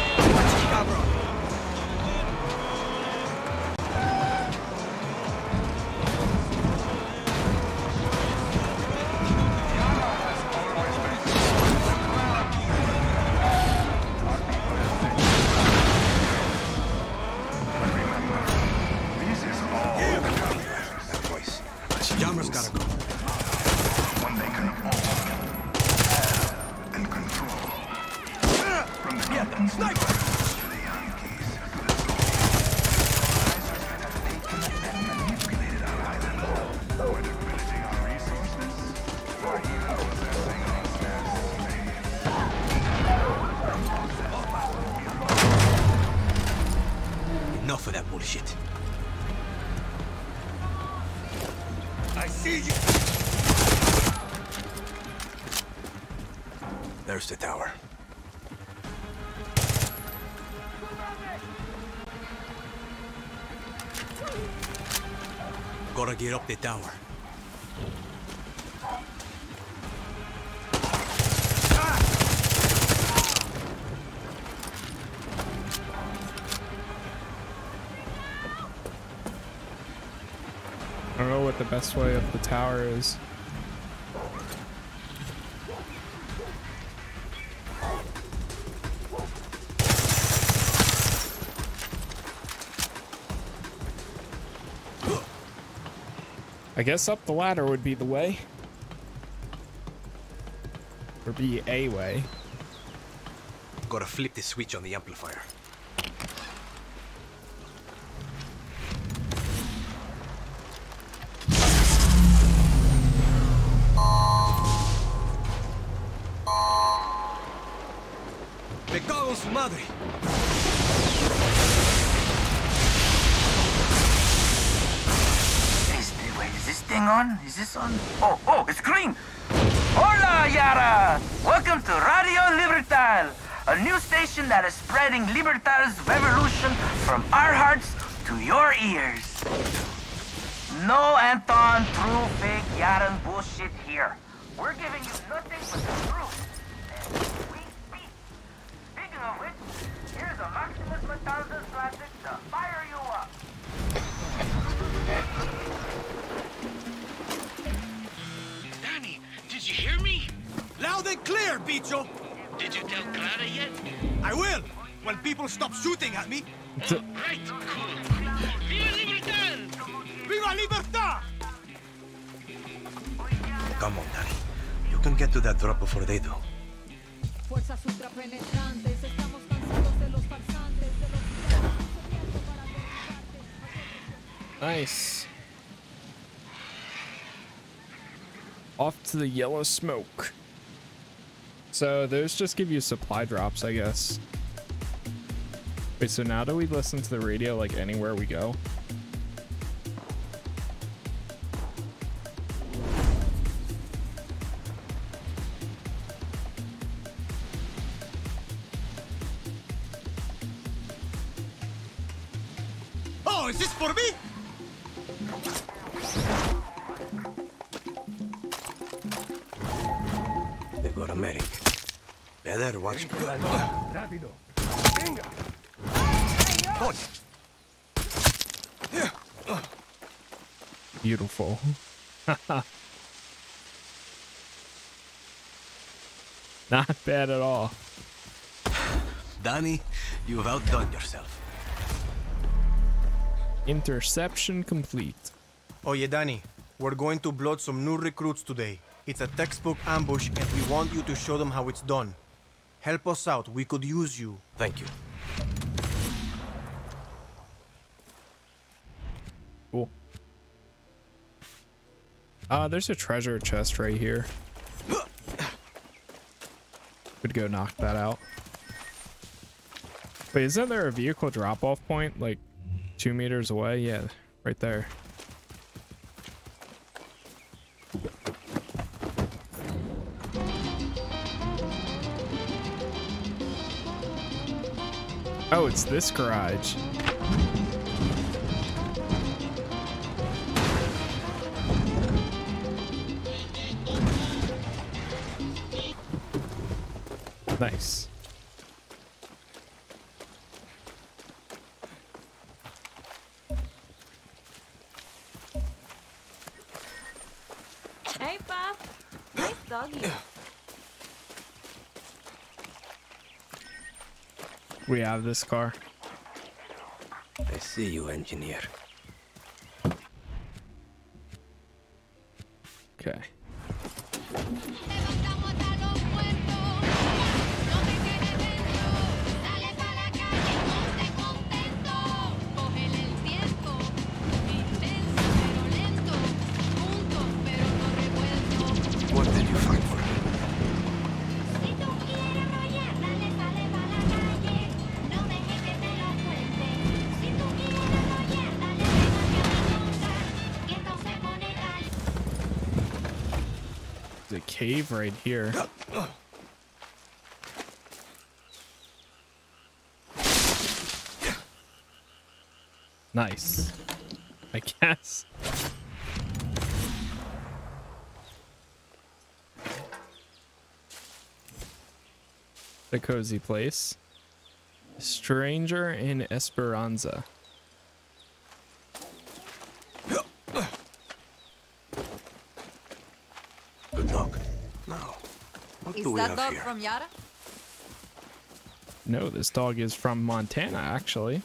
That voice. Jammer's gotta go. One they can own, have, and control. From the Compton's to the Yankees, to the Soviets. They manipulated our island, whether pillaging our resources or even possessing us as slaves. Enough of that bullshit. I see you! There's the tower. Gotta get up the tower. I don't know what the best way up the tower is. I guess up the ladder would be the way. Or be a way. Gotta flip the switch on the amplifier. Me cago en su madre. Wait, is this thing on? Is this on? Oh, it's green! Hola, Yara! Welcome to Radio Libertad, a new station that is spreading Libertad's revolution from our hearts to your ears. No Anton, true, fake, Yaran bullshit here. We're giving you nothing but the truth. And we speak. Speaking of which, here's a Maximus Matanzas classic to fire you up. Danny, did you hear me? Loud and clear, bicho! Did you tell Clara yet? I will, when people stop shooting at me. Oh, right, cool. Viva Libertad! Viva Libertad! Come on, Danny. You can get to that drop before they do. Fuerzas ultrapenetrantes, estamos cansados de los farsantes, de los Nice. Off to the yellow smoke. So those just give you supply drops, I guess. Wait, so now do we listen to the radio like anywhere we go? Oh, is this for me? They got a medic. Better watch. Rápido. Venga. Beautiful. Not bad at all. Danny, you've outdone yourself. Interception complete. Oye, Danny, we're going to blood some new recruits today. It's a textbook ambush, and we want you to show them how it's done. Help us out. We could use you. Thank you. Cool. There's a treasure chest right here. Could go knock that out. Wait, isn't there a vehicle drop-off point like 2 meters away? Yeah, right there. Oh, it's this garage. Nice. Hey, Pop. Nice doggy. We have this car. I see you, engineer. Okay. What did you find for me? There's a cave right here. Nice. I guess. The cozy place. Stranger in Esperanza. Good luck. Now, what Is do we that have dog here? from Yara? No, this dog is from Montana, actually.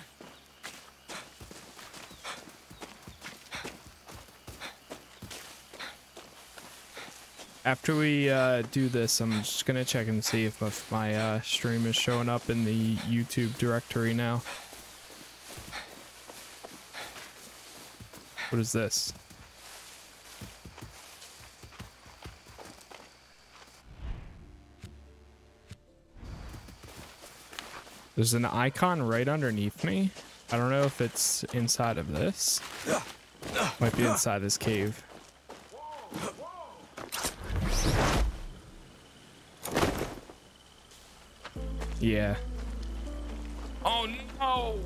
After we do this, I'm just gonna check and see if my stream is showing up in the YouTube directory now. What is this? There's an icon right underneath me. I don't know if it's inside of this. Might be inside this cave. Yeah. Oh no!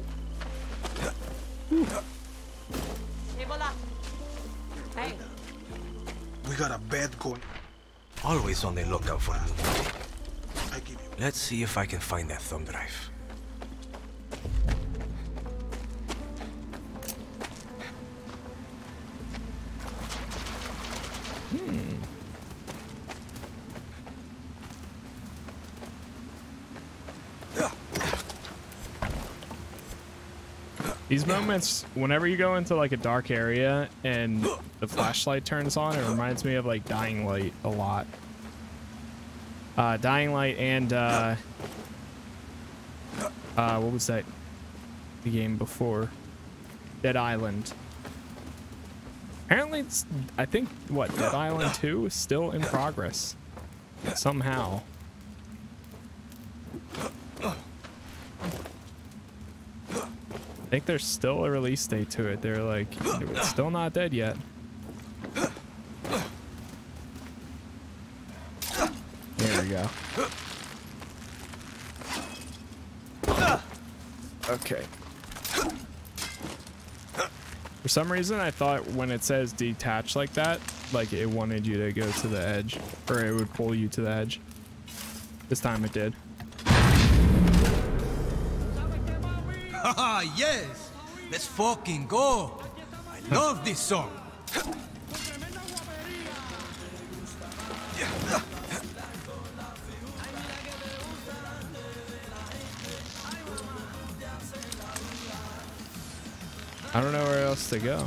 Hey, Bola. Hey. We got a bad going. Always on the lookout for loot. Let's see if I can find that thumb drive. These moments, whenever you go into like a dark area and the flashlight turns on, it reminds me of like Dying Light a lot. Dying Light and what was that? The game before? Dead Island. Apparently, it's, I think, what, Dead Island 2 is still in progress. Somehow. I think there's still a release date to it. They're like, it's still not dead yet. There we go. Okay. For some reason, I thought when it says detach like that, like it wanted you to go to the edge, or it would pull you to the edge. This time it did. Haha, yes! Let's fucking go! I love this song! I don't know where else to go.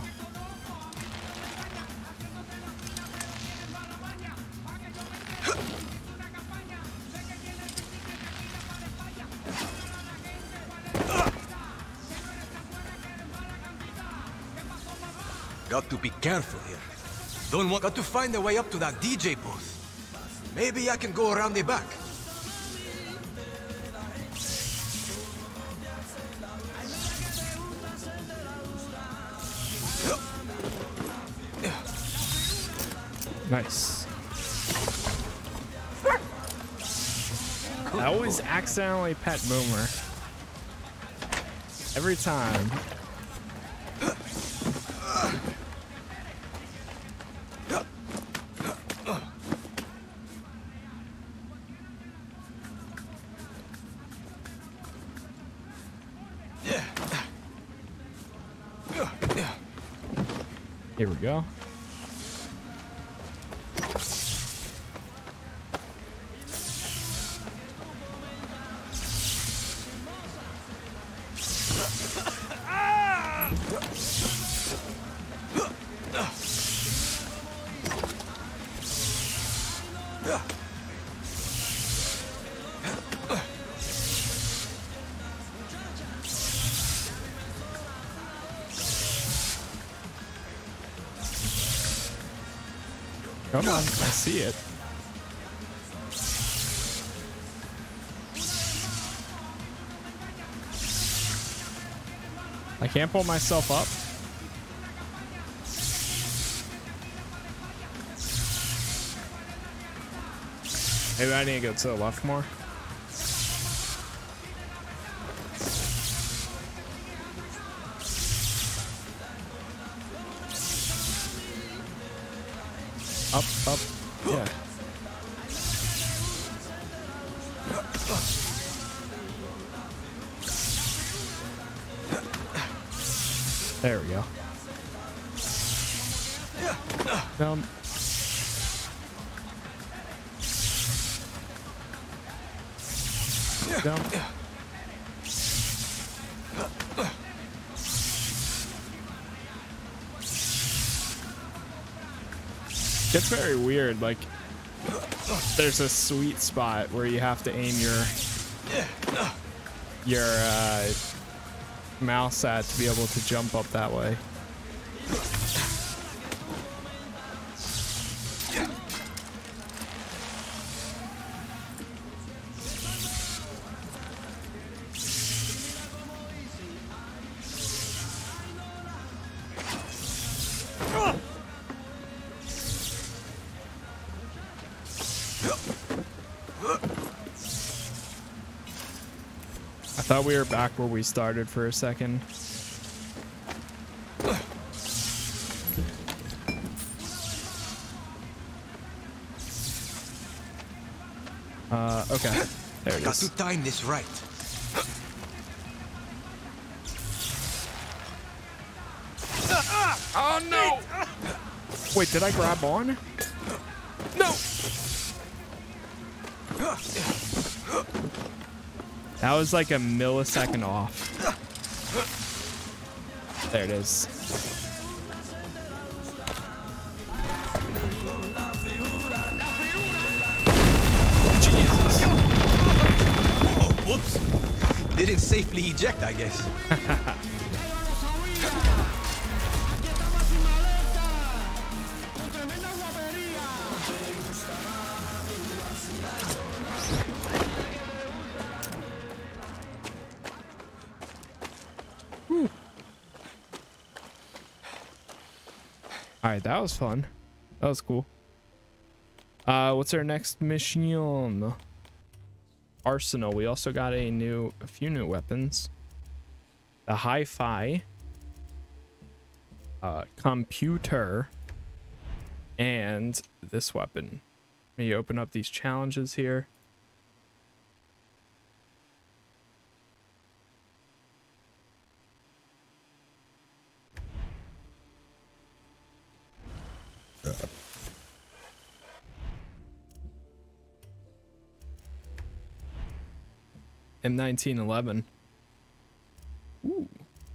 Got to be careful here. Got to find a way up to that DJ booth. Maybe I can go around the back. Nice. I always accidentally pet Boomer. Every time. Here we go. Come on, I see it. I can't pull myself up. Maybe I need to go to the left more. Up, yeah. There we go. Jump. Jump. It's very weird, like there's a sweet spot where you have to aim your mouse at to be able to jump up that way. I thought we were back where we started for a second. Okay. There it Got is. to time this right. Oh no! Wait, did I grab on? No! That was like a millisecond off. There it is. Jesus. Oh, whoops. Didn't safely eject, I guess. All right, that was fun. That was cool. What's our next mission? Arsenal. We also got a few new weapons. The hi-fi, computer, and this weapon. Let me open up these challenges here. M1911. Ooh.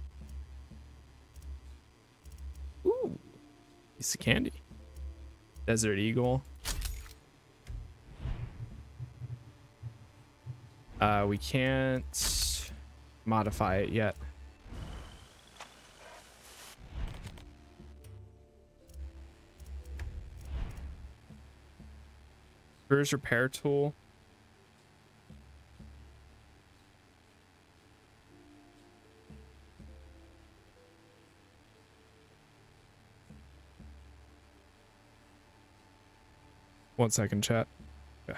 Ooh. Piece of candy. Desert Eagle. We can't modify it yet. Screws repair tool. One second, chat. Okay.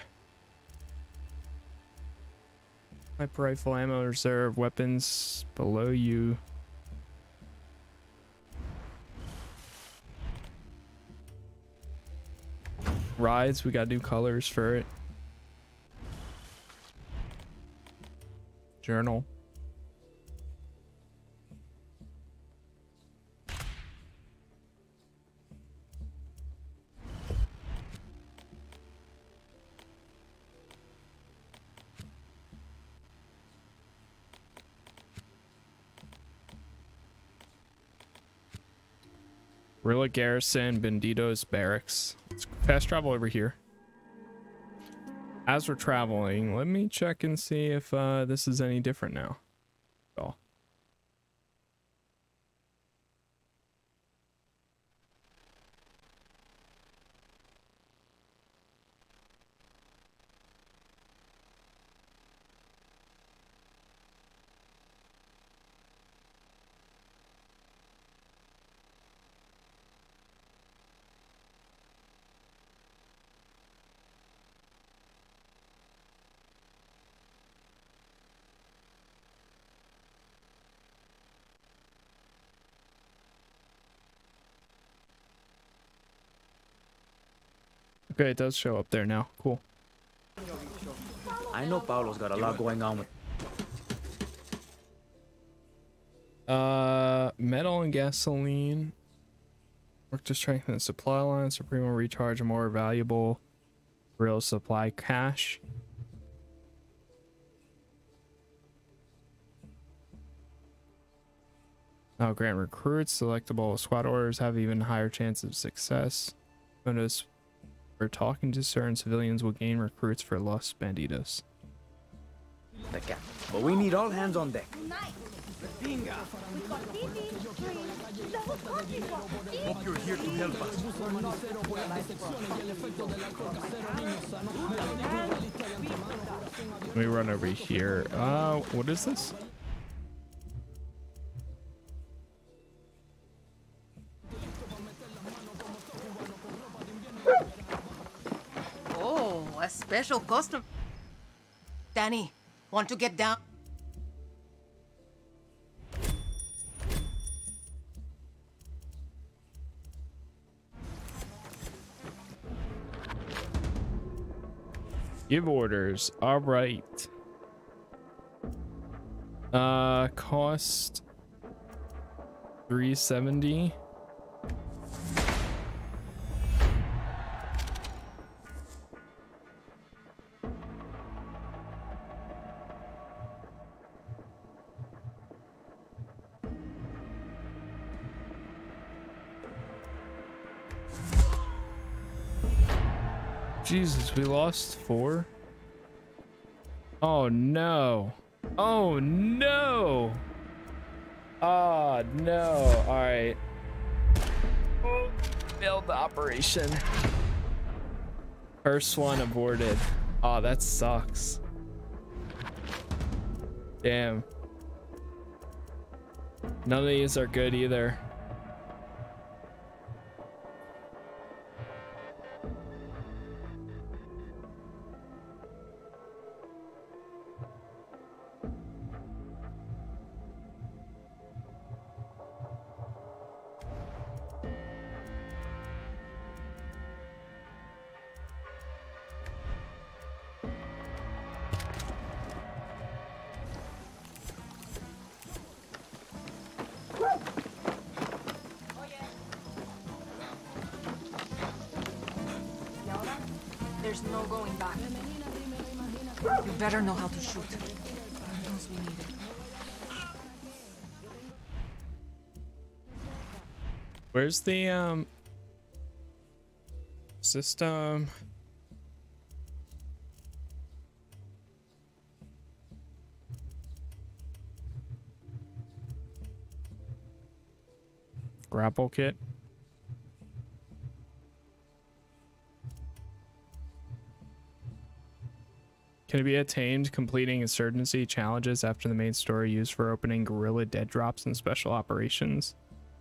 Sniper rifle ammo reserve weapons below you. Rides, we got new colors for it. Journal. Guerrilla Garrison, Bandito's Barracks. Let's fast travel over here. As we're traveling, let me check and see if this is any different now. Oh. Okay, it does show up there now. Cool. I know Paulo's got a lot going on with... Metal and gasoline. Work to strengthen the supply line. Supreme will recharge a more valuable real supply cache. Now grant recruits. Selectable squad orders have even higher chance of success. Notice for talking to certain civilians will gain recruits for Los Banditos. The cap. But we need all hands on deck. Hope you're here to help us. Let me run over here. What is this? Oh, a special custom. Danny, want to get down? Give orders. All right. Cost 370. Jesus, we lost 4. Oh no. Oh no. Oh no. All right. Failed the operation. First one aborted. Oh, that sucks. Damn. None of these are good either. There's no going back. You better know how to shoot. God knows we need it. Where's the system? Grapple kit. Can it be attained completing insurgency challenges after the main story used for opening guerrilla dead drops and special operations?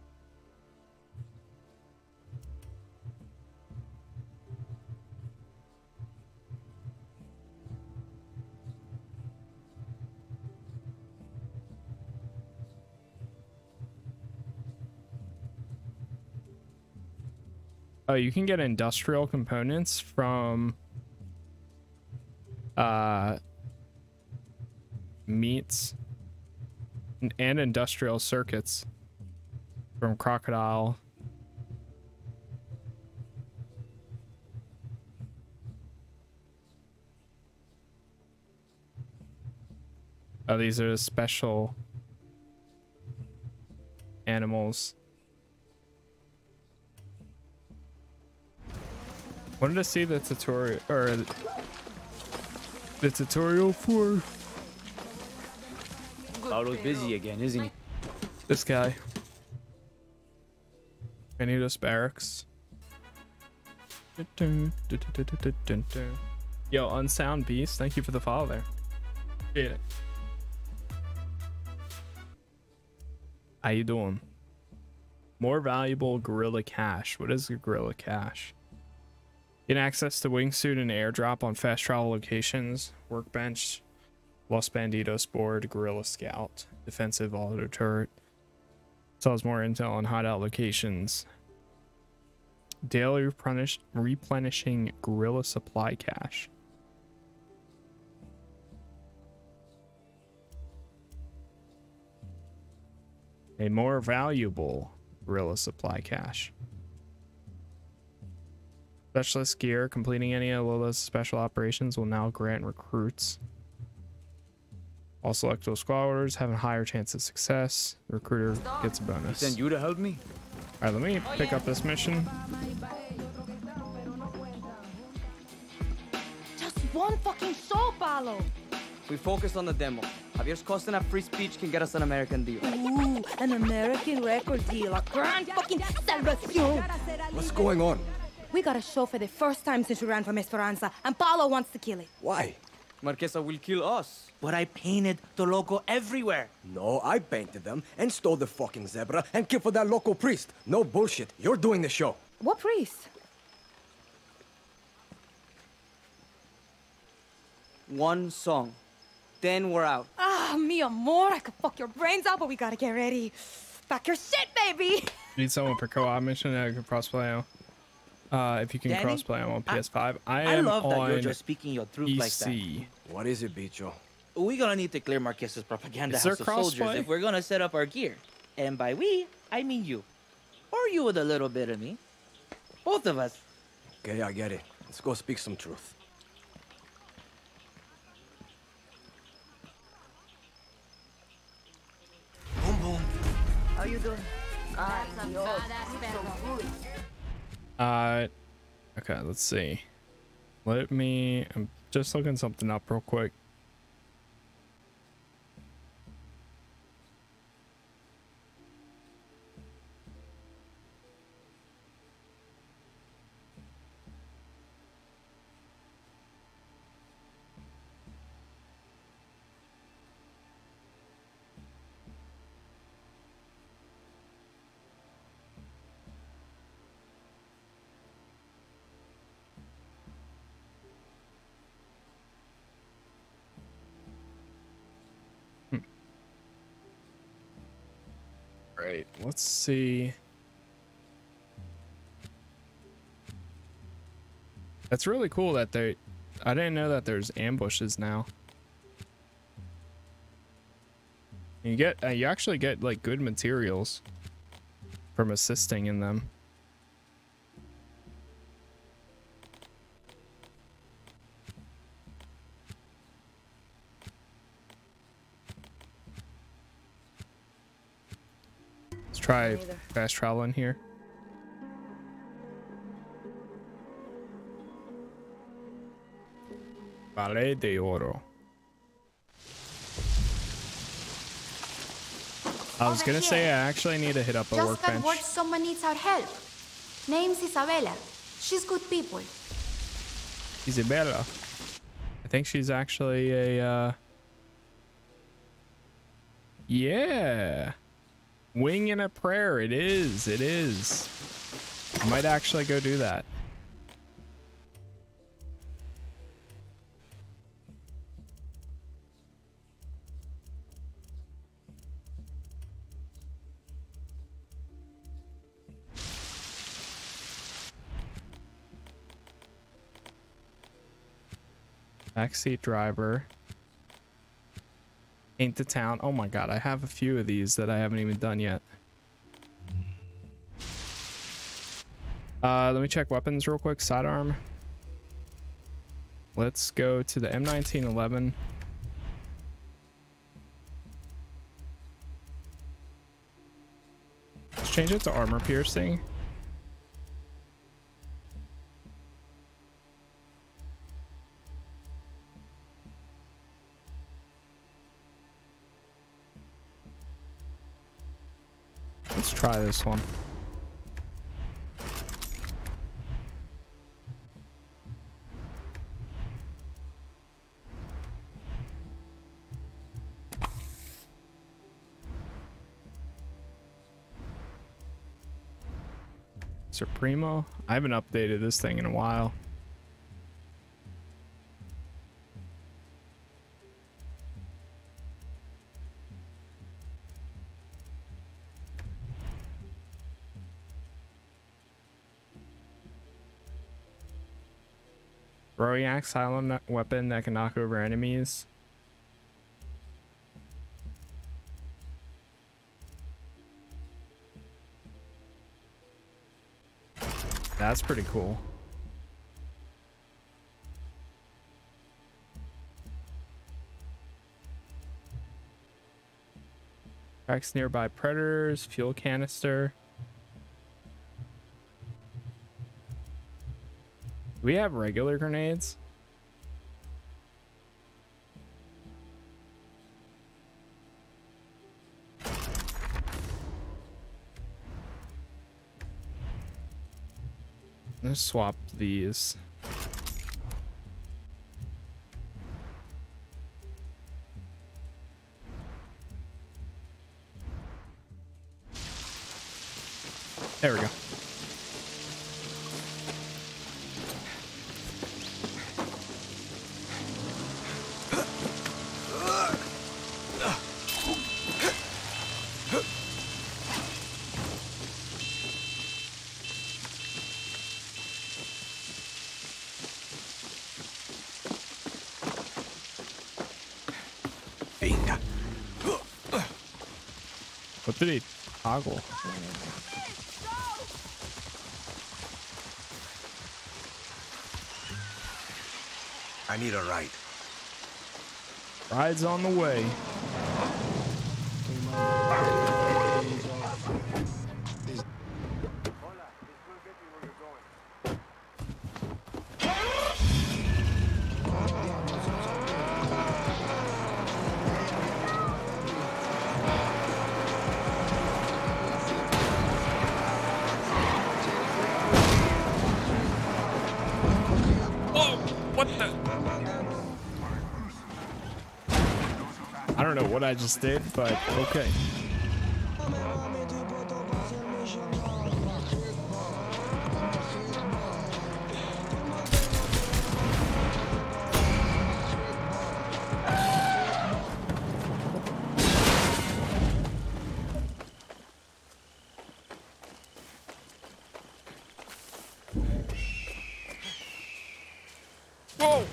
Oh, you can get industrial components from meats and industrial circuits from crocodile. Oh, these are the special animals. Wanted to see the tutorial or the tutorial for Paulo's busy again, isn't he? this guy. Manitos Barracks. Yo, Unsound Beast, thank you for the follow there. Appreciate it. How you doing? More valuable gorilla cash. What is a gorilla cash? Get access to wingsuit and airdrop on fast travel locations, workbench, Los Banditos board, Guerrilla Scout, defensive auto turret. Sells more intel on hideout locations. Daily replenishing guerrilla supply cache. A more valuable guerrilla supply cache. Specialist gear. Completing any of Lola's special operations will now grant recruits. All selectable squad orders have a higher chance of success. The recruiter gets a bonus. He sent you to help me? Alright, let me pick up this mission. Just one fucking show, Paulo. We focus on the demo. Javier's costing at free speech can get us an American deal. Ooh, an American record deal. A grand fucking celebration. What's going on? We got a show for the first time since we ran from Esperanza, and Paulo wants to kill it. Why? Marquesa will kill us. But I painted the logo everywhere. No, I painted them and stole the fucking zebra and killed for that local priest. No bullshit. You're doing the show. What priest? One song. Then we're out. Ah, mi amor, I could fuck your brains out, but we gotta get ready. Back your shit, baby! Need someone for co-op mission that I could crossplay out. If you can Danny, crossplay, I'm on PS5. I I am love that you're on just speaking your truth like that. PC. What is it, Bicho? We're gonna need to clear Marques's propaganda Is there house of soldiers crossplay? if we're gonna set up our gear. And by we, I mean you. Or you with a little bit of me. Both of us. Okay, I get it. Let's go speak some truth. Boom, boom. How you doing? That's a badass perro. Okay, let's see. I'm just looking something up real quick. Right, let's see. That's really cool that I didn't know that there's ambushes now. You actually get like good materials from assisting in them. Let's try fast traveling here. Ballet de Oro. I was gonna say I actually need to hit up a Just got workbench. word someone needs our help. Name's Isabella. She's good people. Isabella. I think she's actually a yeah. Wing and a prayer. It is. It is. I might actually go do that. Backseat driver. Ain't the town. Oh my god, I have a few of these that I haven't even done yet. Let me check weapons real quick. Sidearm. Let's go to the M1911. Let's change it to armor piercing. Let's try this one. Supremo. I haven't updated this thing in a while. Throwing axe, silent weapon that can knock over enemies. That's pretty cool. Tracks nearby predators, fuel canister. Do we have regular grenades? Let's swap these. There we go. What did he toggle? I need a ride. Ride's on the way. I don't know what I just did, but okay. Whoa!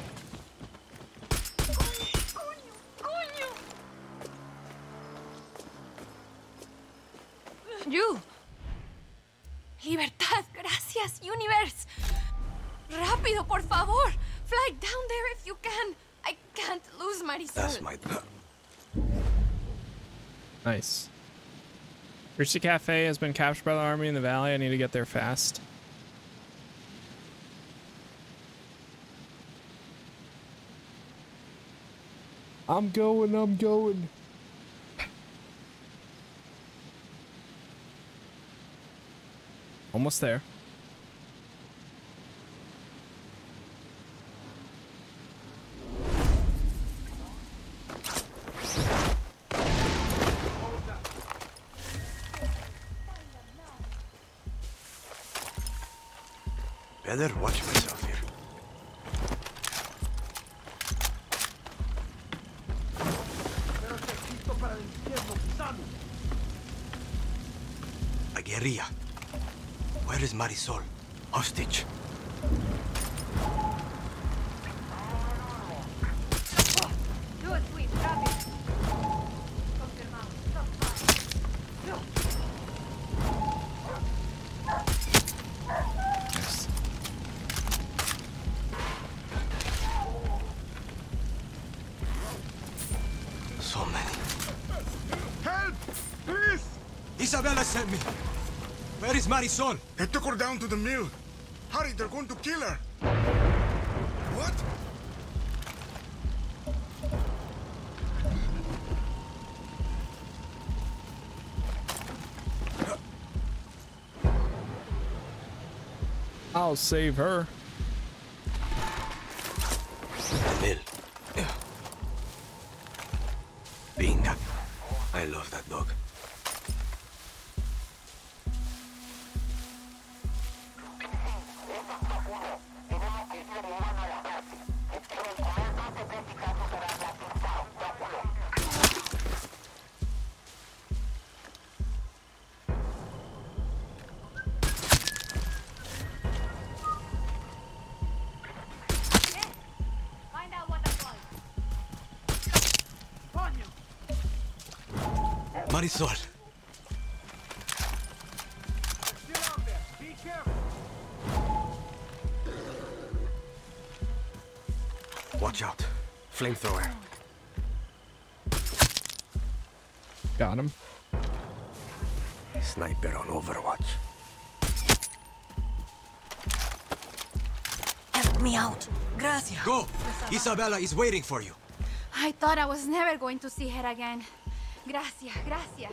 You. Libertad, gracias, universe. Rápido, por favor. Fly down there if you can. I can't lose Marisol. That's my... Nice. Richie Cafe has been captured by the army in the valley. I need to get there fast. I'm going. Almost there. Better watch myself here. A guerrilla. Where is Marisol? Hostage. Do it, sweet. Rápido. Confirmado. So many. Help! Please! Isabella sent me. Where is Marisol? They took her down to the mill. Hurry, they're going to kill her. What? I'll save her. The mill. Binga. I love that dog. Marisol. Watch out. Flamethrower. Got him. Sniper on Overwatch. Help me out. Gracias. Go! Isabella is waiting for you. I thought I was never going to see her again. Gracias, gracias.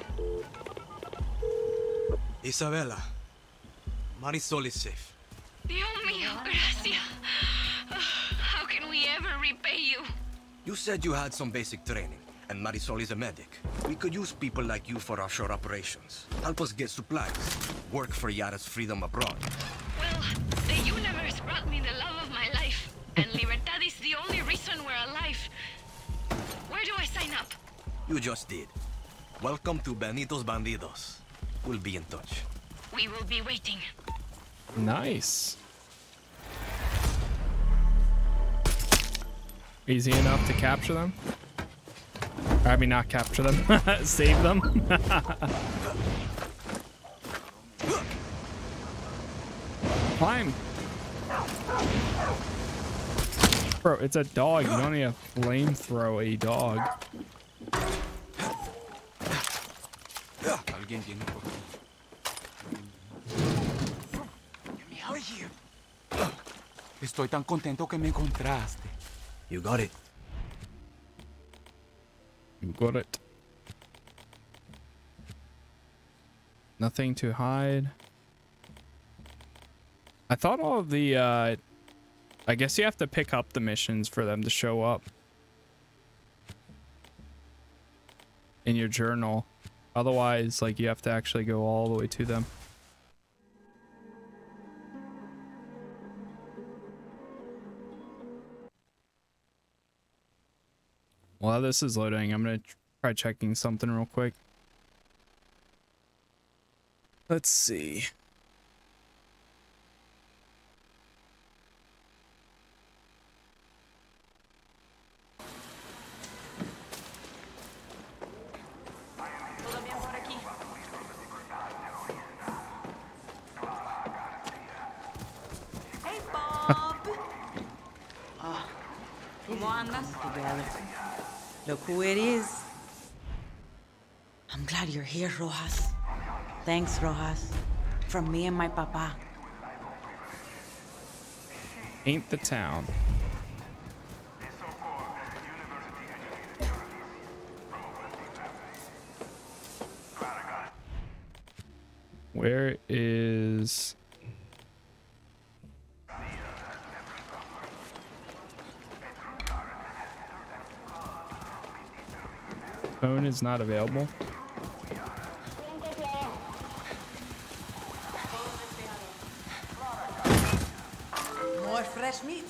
Isabella. Marisol is safe. Dios mío, gracias. How can we ever repay you? You said you had some basic training, and Marisol is a medic. We could use people like you for offshore operations. Help us get supplies. Work for Yara's freedom abroad. Well, the universe brought me the love of my life, and Libertad is the only reason we're alive. Where do I sign up? You just did. Welcome to Benito's Bandidos. We'll be in touch. We will be waiting. Nice. Easy enough to capture them. I mean, not capture them. Save them. Climb. Bro, it's a dog. You don't need to flamethrow a dog. Alguien viene por aquí. Get me out of here. Estoy tan contento que me encontraste. You got it. You got it. Nothing to hide. I thought all of the, I guess you have to pick up the missions for them to show up in your journal. Otherwise, like, you have to actually go all the way to them. While this is loading, I'm gonna try checking something real quick. Let's see. Hey, Bob. ¿Cómo andas? Together. Look who it is. I'm glad you're here, Rojas. Thanks, Rojas. From me and my papa. Ain't the town. Where is... Phone is not available. More fresh meat.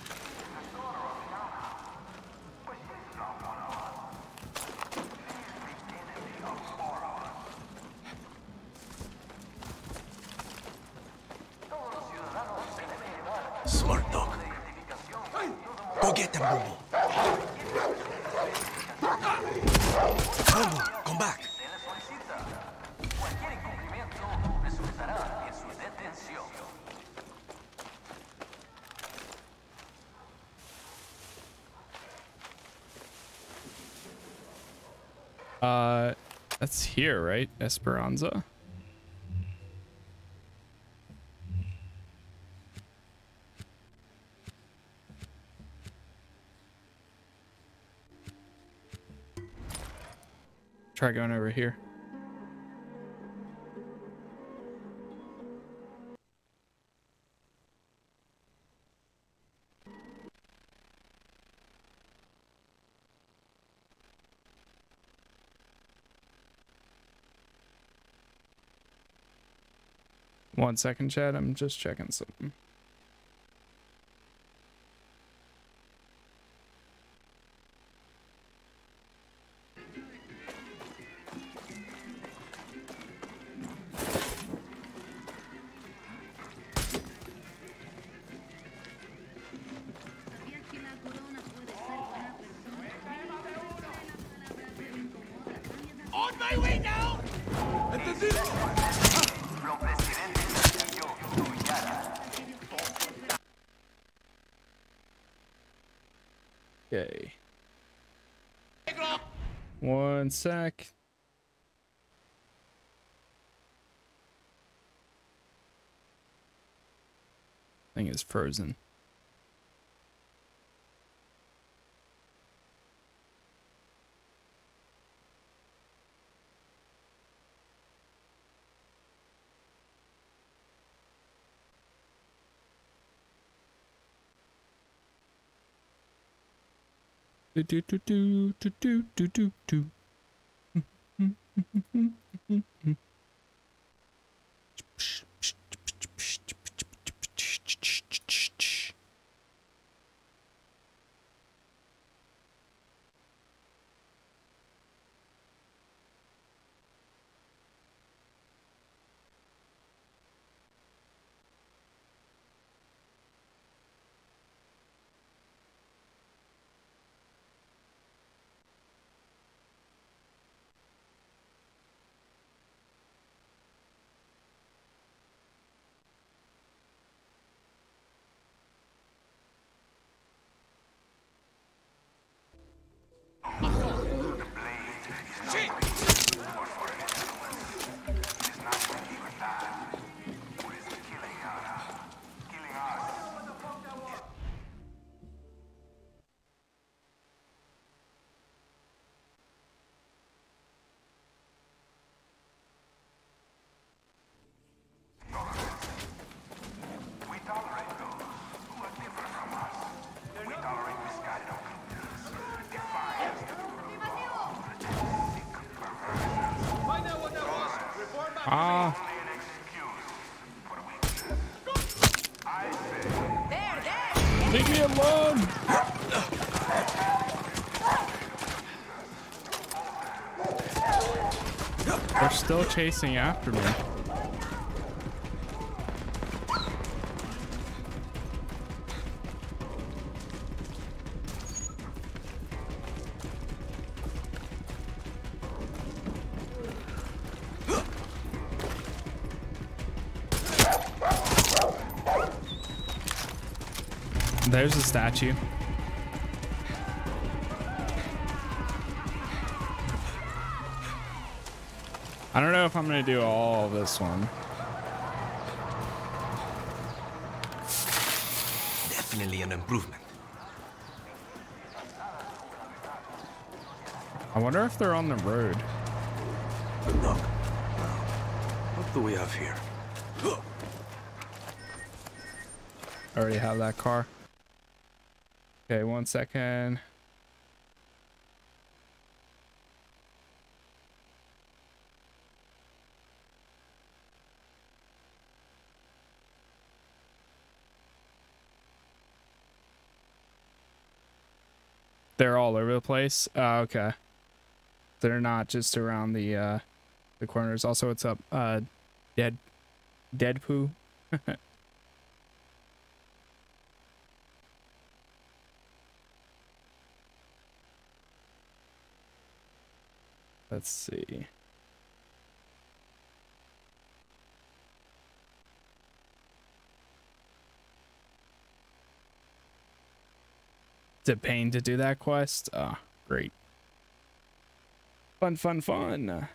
Smart dog. Go get them, Bumbo. Bumbo, come back. That's here, right? Esperanza. Try going over here. One second, Chad. I'm just checking something. On my way now! Okay. One sec. Thing is frozen. Do do do do do do do do. Ah. Leave me alone. They're still chasing after me. There's a statue. I don't know if I'm gonna do all of this one. Definitely an improvement. I wonder if they're on the road. Look, what do we have here? I already have that car. Okay, 1 second. They're all over the place. Okay. They're not just around the corners. Also, what's up? Dead poo. Let's see. It's a pain to do that quest. Ah, great. Fun, fun, fun.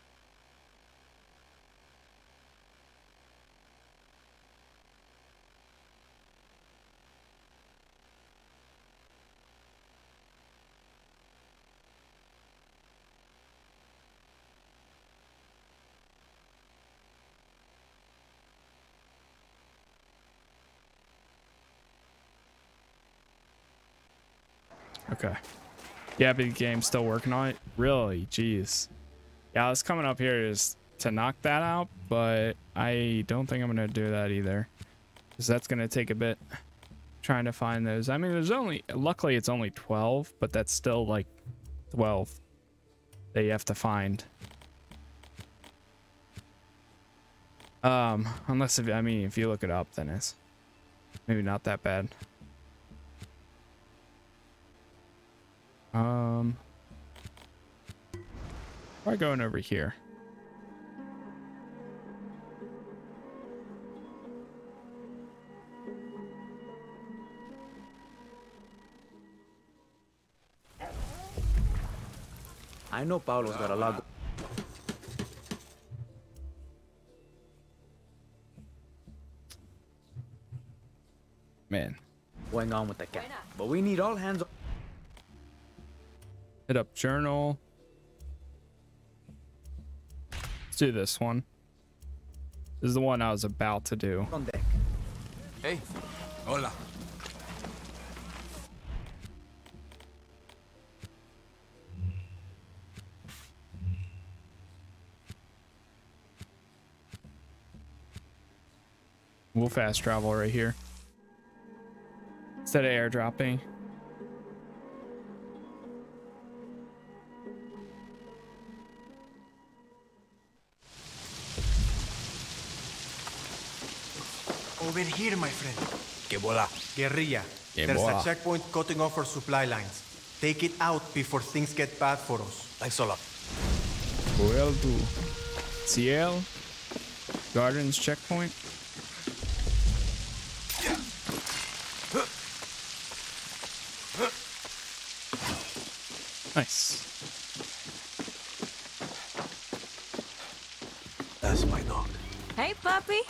Okay. Yeah, big game, still working on it. Really? Jeez. Yeah, I was coming up here is to knock that out, but I don't think I'm gonna do that either, because that's gonna take a bit trying to find those. I mean, there's only, luckily it's only 12, but that's still like 12 that you have to find. Unless if, I mean, if you look it up, then it's maybe not that bad. Try going over here. I know Paulo's got a lot. Man. Going on with the cat, but we need all hands. Hit up journal. Let's do this one. This is the one I was about to do. On deck. Hey, hola. We'll fast travel right here instead of airdropping. Over here, my friend. Que bola. Guerrilla. There's a checkpoint cutting off our supply lines. Take it out before things get bad for us. Thanks a lot. Well, do CL Gardens checkpoint. Nice. That's my dog. Hey, puppy.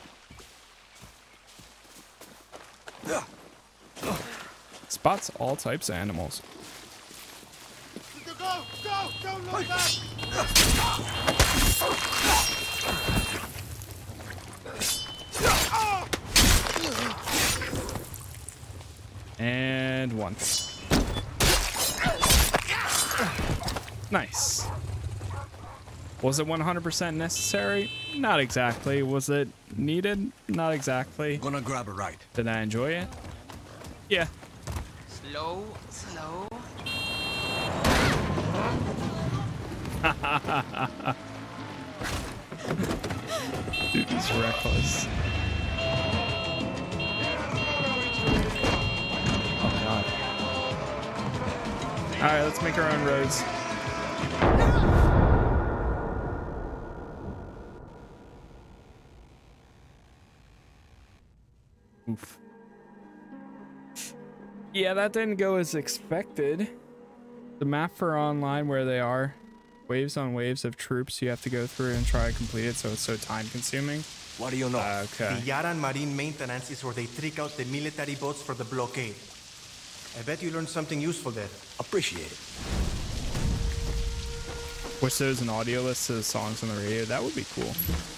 Spots all types of animals. Go! Go! Don't look back! And one. Was it 100% necessary? Not exactly. Was it needed? Not exactly. Gonna grab a ride. Did I enjoy it? Yeah. Slow, slow. Dude, he's reckless. Oh god. Alright, let's make our own roads. Oof. Yeah, that didn't go as expected. The map for online where they are, waves on waves of troops you have to go through and try to complete it, so it's so time consuming. What do you know? Okay. The Yaran Marine Maintenance is where they trick out the military boats for the blockade. I bet you learned something useful there. Appreciate it. Wish there was an audio list of the songs on the radio. That would be cool.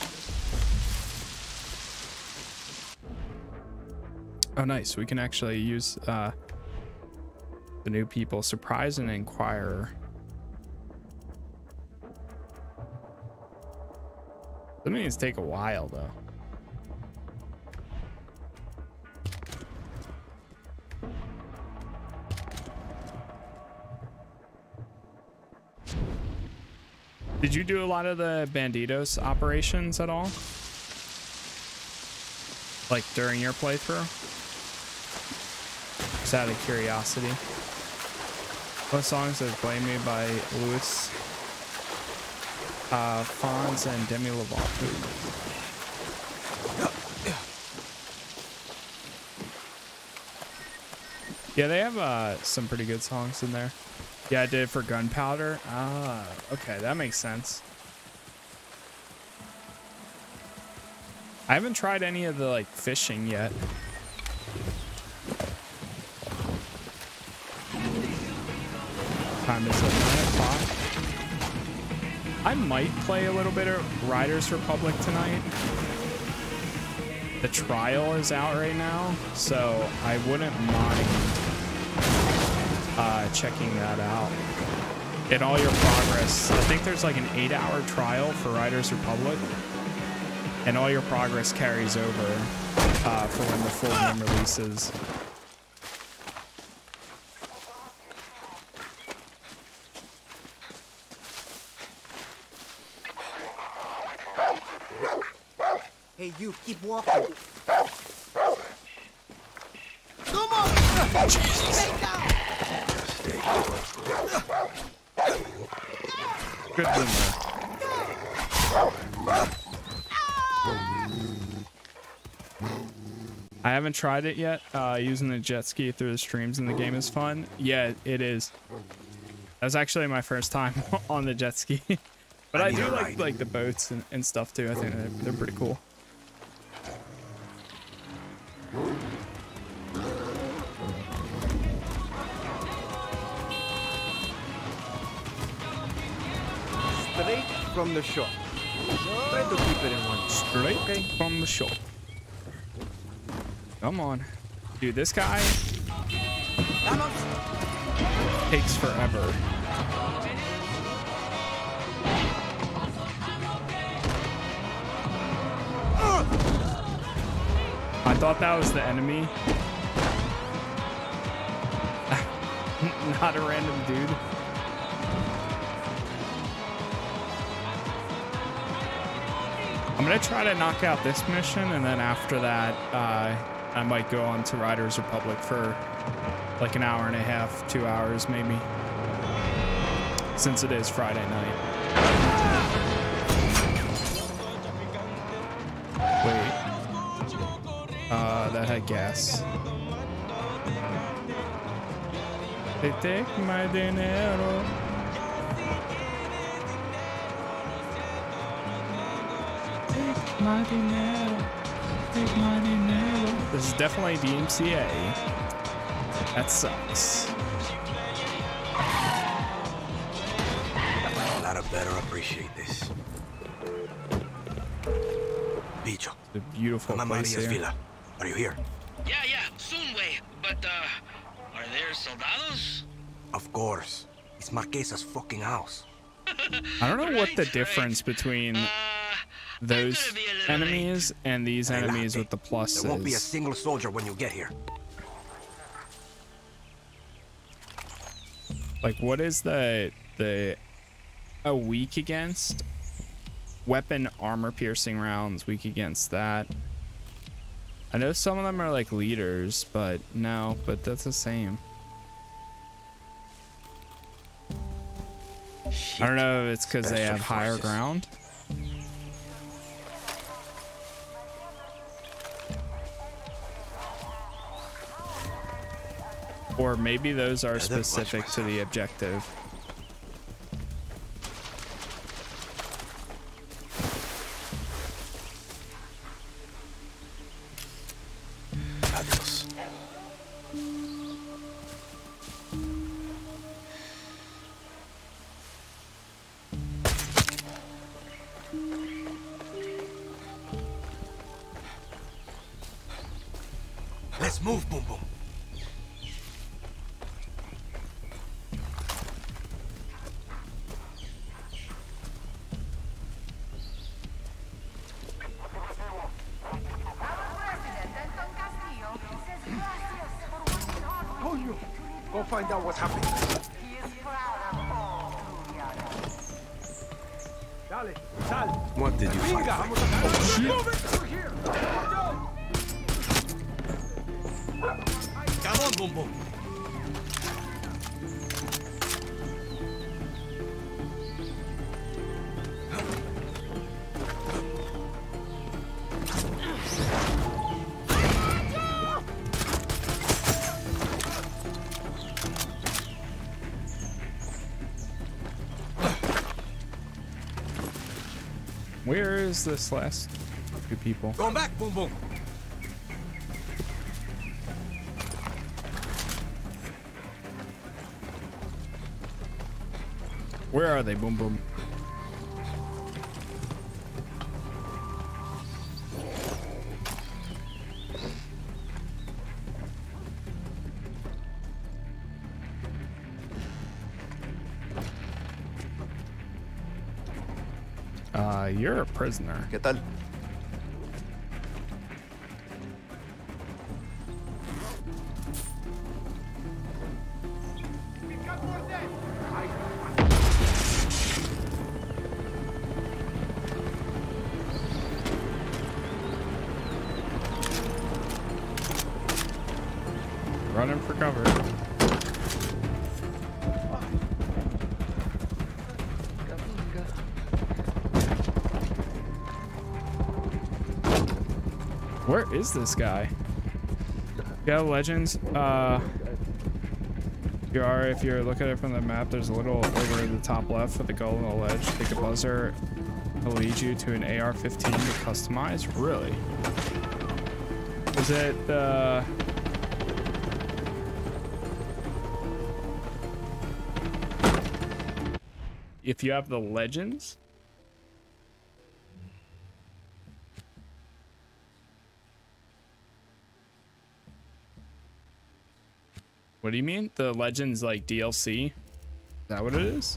Oh, nice. We can actually use the new people. Surprise and Inquirer. That means take a while, though. Did you do a lot of the Banditos operations at all? Like during your playthrough? Just out of curiosity. What songs are Blame Me by Louis Fonz and Demi Lovato? Yeah, they have some pretty good songs in there. Yeah, I did it for Gunpowder. Ah, okay, that makes sense. I haven't tried any of the like fishing yet. Time is at 9 o'clock. I might play a little bit of Riders Republic tonight. The trial is out right now, so I wouldn't mind checking that out. Get all your progress. I think there's like an 8-hour trial for Riders Republic, and all your progress carries over for when the full game releases. Hey, you, keep walking. Come on! Jesus. Stay down! Good boomer. I haven't tried it yet. Using the jet ski through the streams in the game is fun. Yeah, it is. That was actually my first time on the jet ski. But I do like the boats and stuff too. I think they're pretty cool. Straight from the shop. Try to keep it in one. Straight from the shop. Come on. Dude, this guy takes forever. I thought that was the enemy. Not a random dude. I'm gonna try to knock out this mission, and then after that, I might go on to Riders Republic for like an hour and a half, 2 hours maybe, since it is Friday night. Wait. That had gas. They take my dinero. Take my dinero. Take my dinero. This is definitely DMCA. That sucks. Lara better appreciate this. Bicho. The beautiful Mama place Maria's here. villa. Are you here? Yeah, soon way. But, are there soldados? Of course. It's Marquesa's fucking house. I don't know what the difference between those enemies and these enemies with the pluses. There won't be a single soldier when you get here. Like, what is the weak against? Weapon armor piercing rounds, weak against that. I know some of them are like leaders, but no, but that's the same. I don't know if it's because they have higher ground. Or maybe those are specific to the objective. Adios. Let's move, Boom Boom. Go find out what's happening. Dale, sal. What did you find? Move it through here. Come on, Boom Boom. Where is this last two people? Going back, Boom Boom. Where are they, Boom Boom? You're a prisoner. ¿Qué tal? Running for cover. Where is this guy? Yeah, legends. If you're looking at it from the map, there's a little over the top left with the goal on the ledge. Take a buzzer. It'll lead you to an AR-15 to customize. Really? Is it if you have the legends? What do you mean? The Legends like DLC? Is that what it is?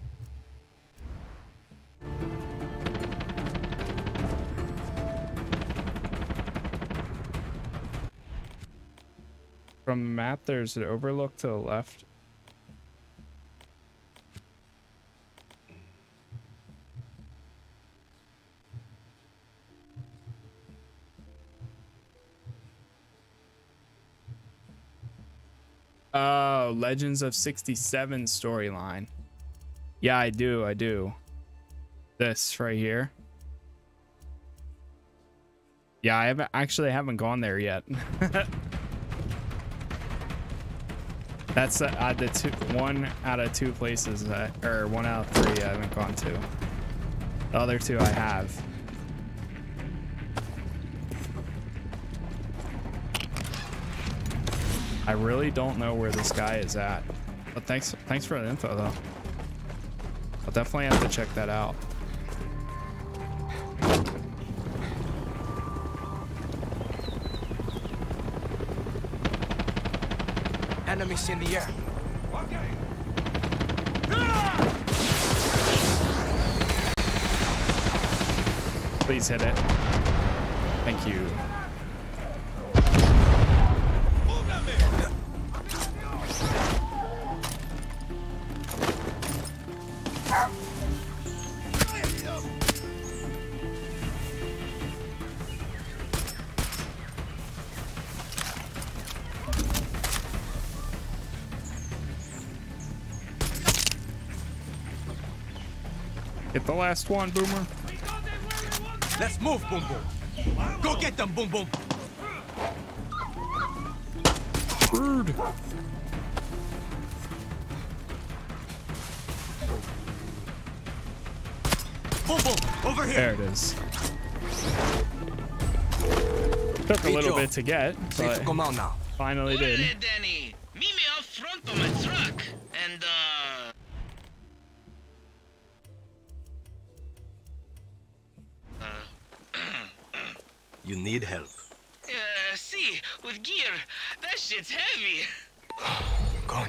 From the map, there's an overlook to the left. Oh, Legends of 67 storyline. Yeah, I do. This right here. Yeah, I haven't gone there yet. That's one out of two places or 1 out of 3 I haven't gone to. The other 2 I have. I really don't know where this guy is at, but thanks for the info though. I'll definitely have to check that out. Enemies in the air. Please hit it. Thank you. Get the last one, Boomer. Let's move, Boom Boom. Go get them, Boom Boom. Rude. Boom Boom, over here. There it is. Took a little bit to get, Safe to come out now. Finally did. Danny, meet me up front on my truck, and You need help. see, with gear, that shit's heavy. Coño.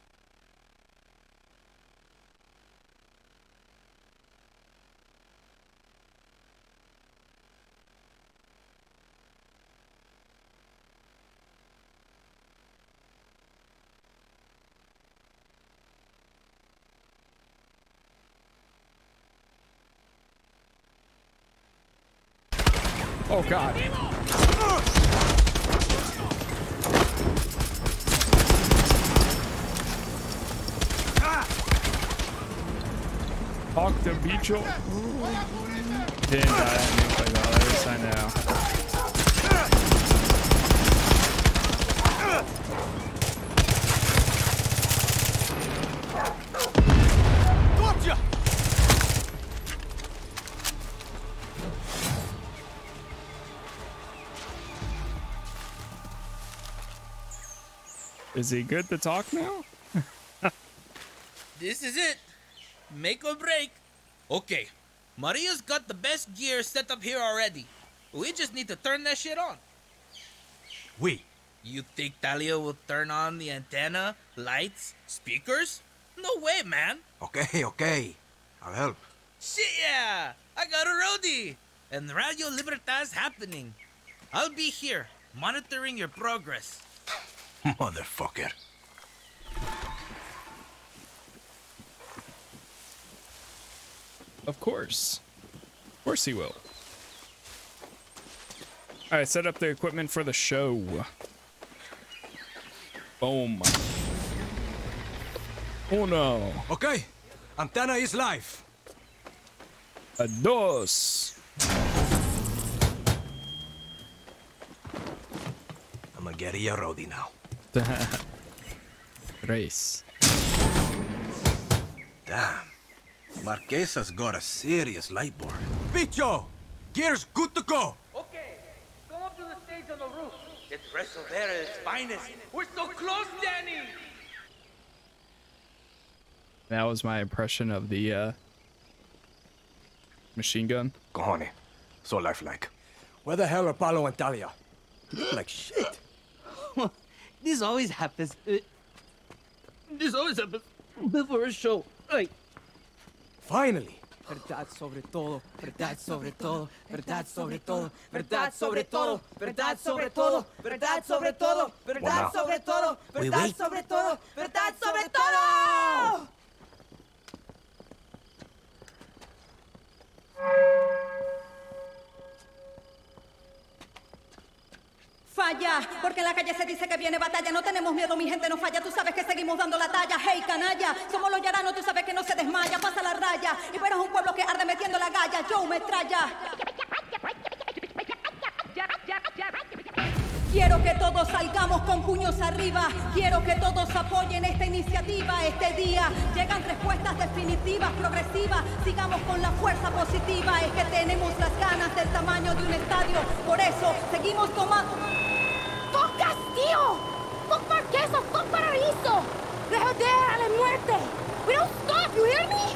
Oh God. Talk to bicho. Didn't die on me like that. At least I know. Gotcha! Is he good to talk now? This is it. Make or break. Okay, Maria's got the best gear set up here already. We just need to turn that shit on. You think Talia will turn on the antenna, lights, speakers? No way, man. Okay. I'll help. Shit, yeah. I got a roadie. And Radio Libertad's happening. I'll be here, monitoring your progress. Motherfucker. Of course. Of course he will. Alright, set up the equipment for the show. Boom. Oh no. Okay. Antenna is live. A dos. I'm a guerrilla roadie now. Race. Damn. Marquesa's got a serious light board. Bicho! Gear's good to go! Okay, go up to the stage on the roof. It's Resolver at its finest. We're so close, Danny! That was my impression of the machine gun. Cojones. So lifelike. Where the hell are Paulo and Talia? You look like shit. This always happens. This always happens before a show. Like. Finally. Verdad sobre todo, verdad sobre todo, verdad sobre todo, verdad sobre todo, verdad sobre todo, verdad sobre todo, verdad sobre todo, verdad sobre todo, verdad sobre todo. Falla, porque en la calle se dice que viene batalla. No tenemos miedo, mi gente no falla. Tú sabes que seguimos dando la talla. Hey, canalla, somos los yaranos, tú sabes que no se desmaya. Pasa la raya, y pero es un pueblo que arde metiendo la galla. Yo metralla. Quiero que todos salgamos con puños arriba. Quiero que todos apoyen esta iniciativa. Este día llegan respuestas definitivas, progresivas. Sigamos con la fuerza positiva. Es que tenemos las ganas del tamaño de un estadio. Por eso seguimos tomando... ¡Fuck Castillo! ¡Fuck Marquesa! ¡Fuck Paraíso! ¡De joder a la muerte! We don't stop, you hear me?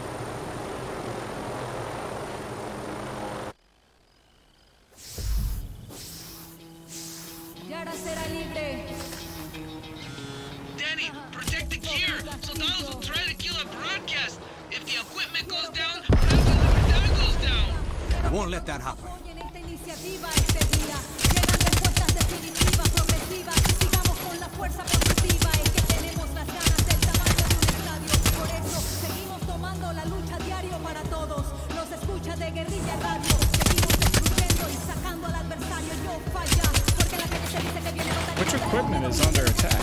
Yara será libre. Danny, protect the gear. Soldados will try to kill a broadcast. If the equipment goes down, Radio Libertad goes down. Won't let that happen. En esta iniciativa este día llegan respuestas definitivas, progresivas. Sigamos con la fuerza positiva. Es que tenemos las ganas del tamaño de un estadio. Por eso seguimos tomando la lucha diario para todos. Nos escucha de Guerrilla Radio. Seguimos destruyendo y sacando al adversario. Yo falla porque la calle se dice que viene batalla. Which equipment is under attack?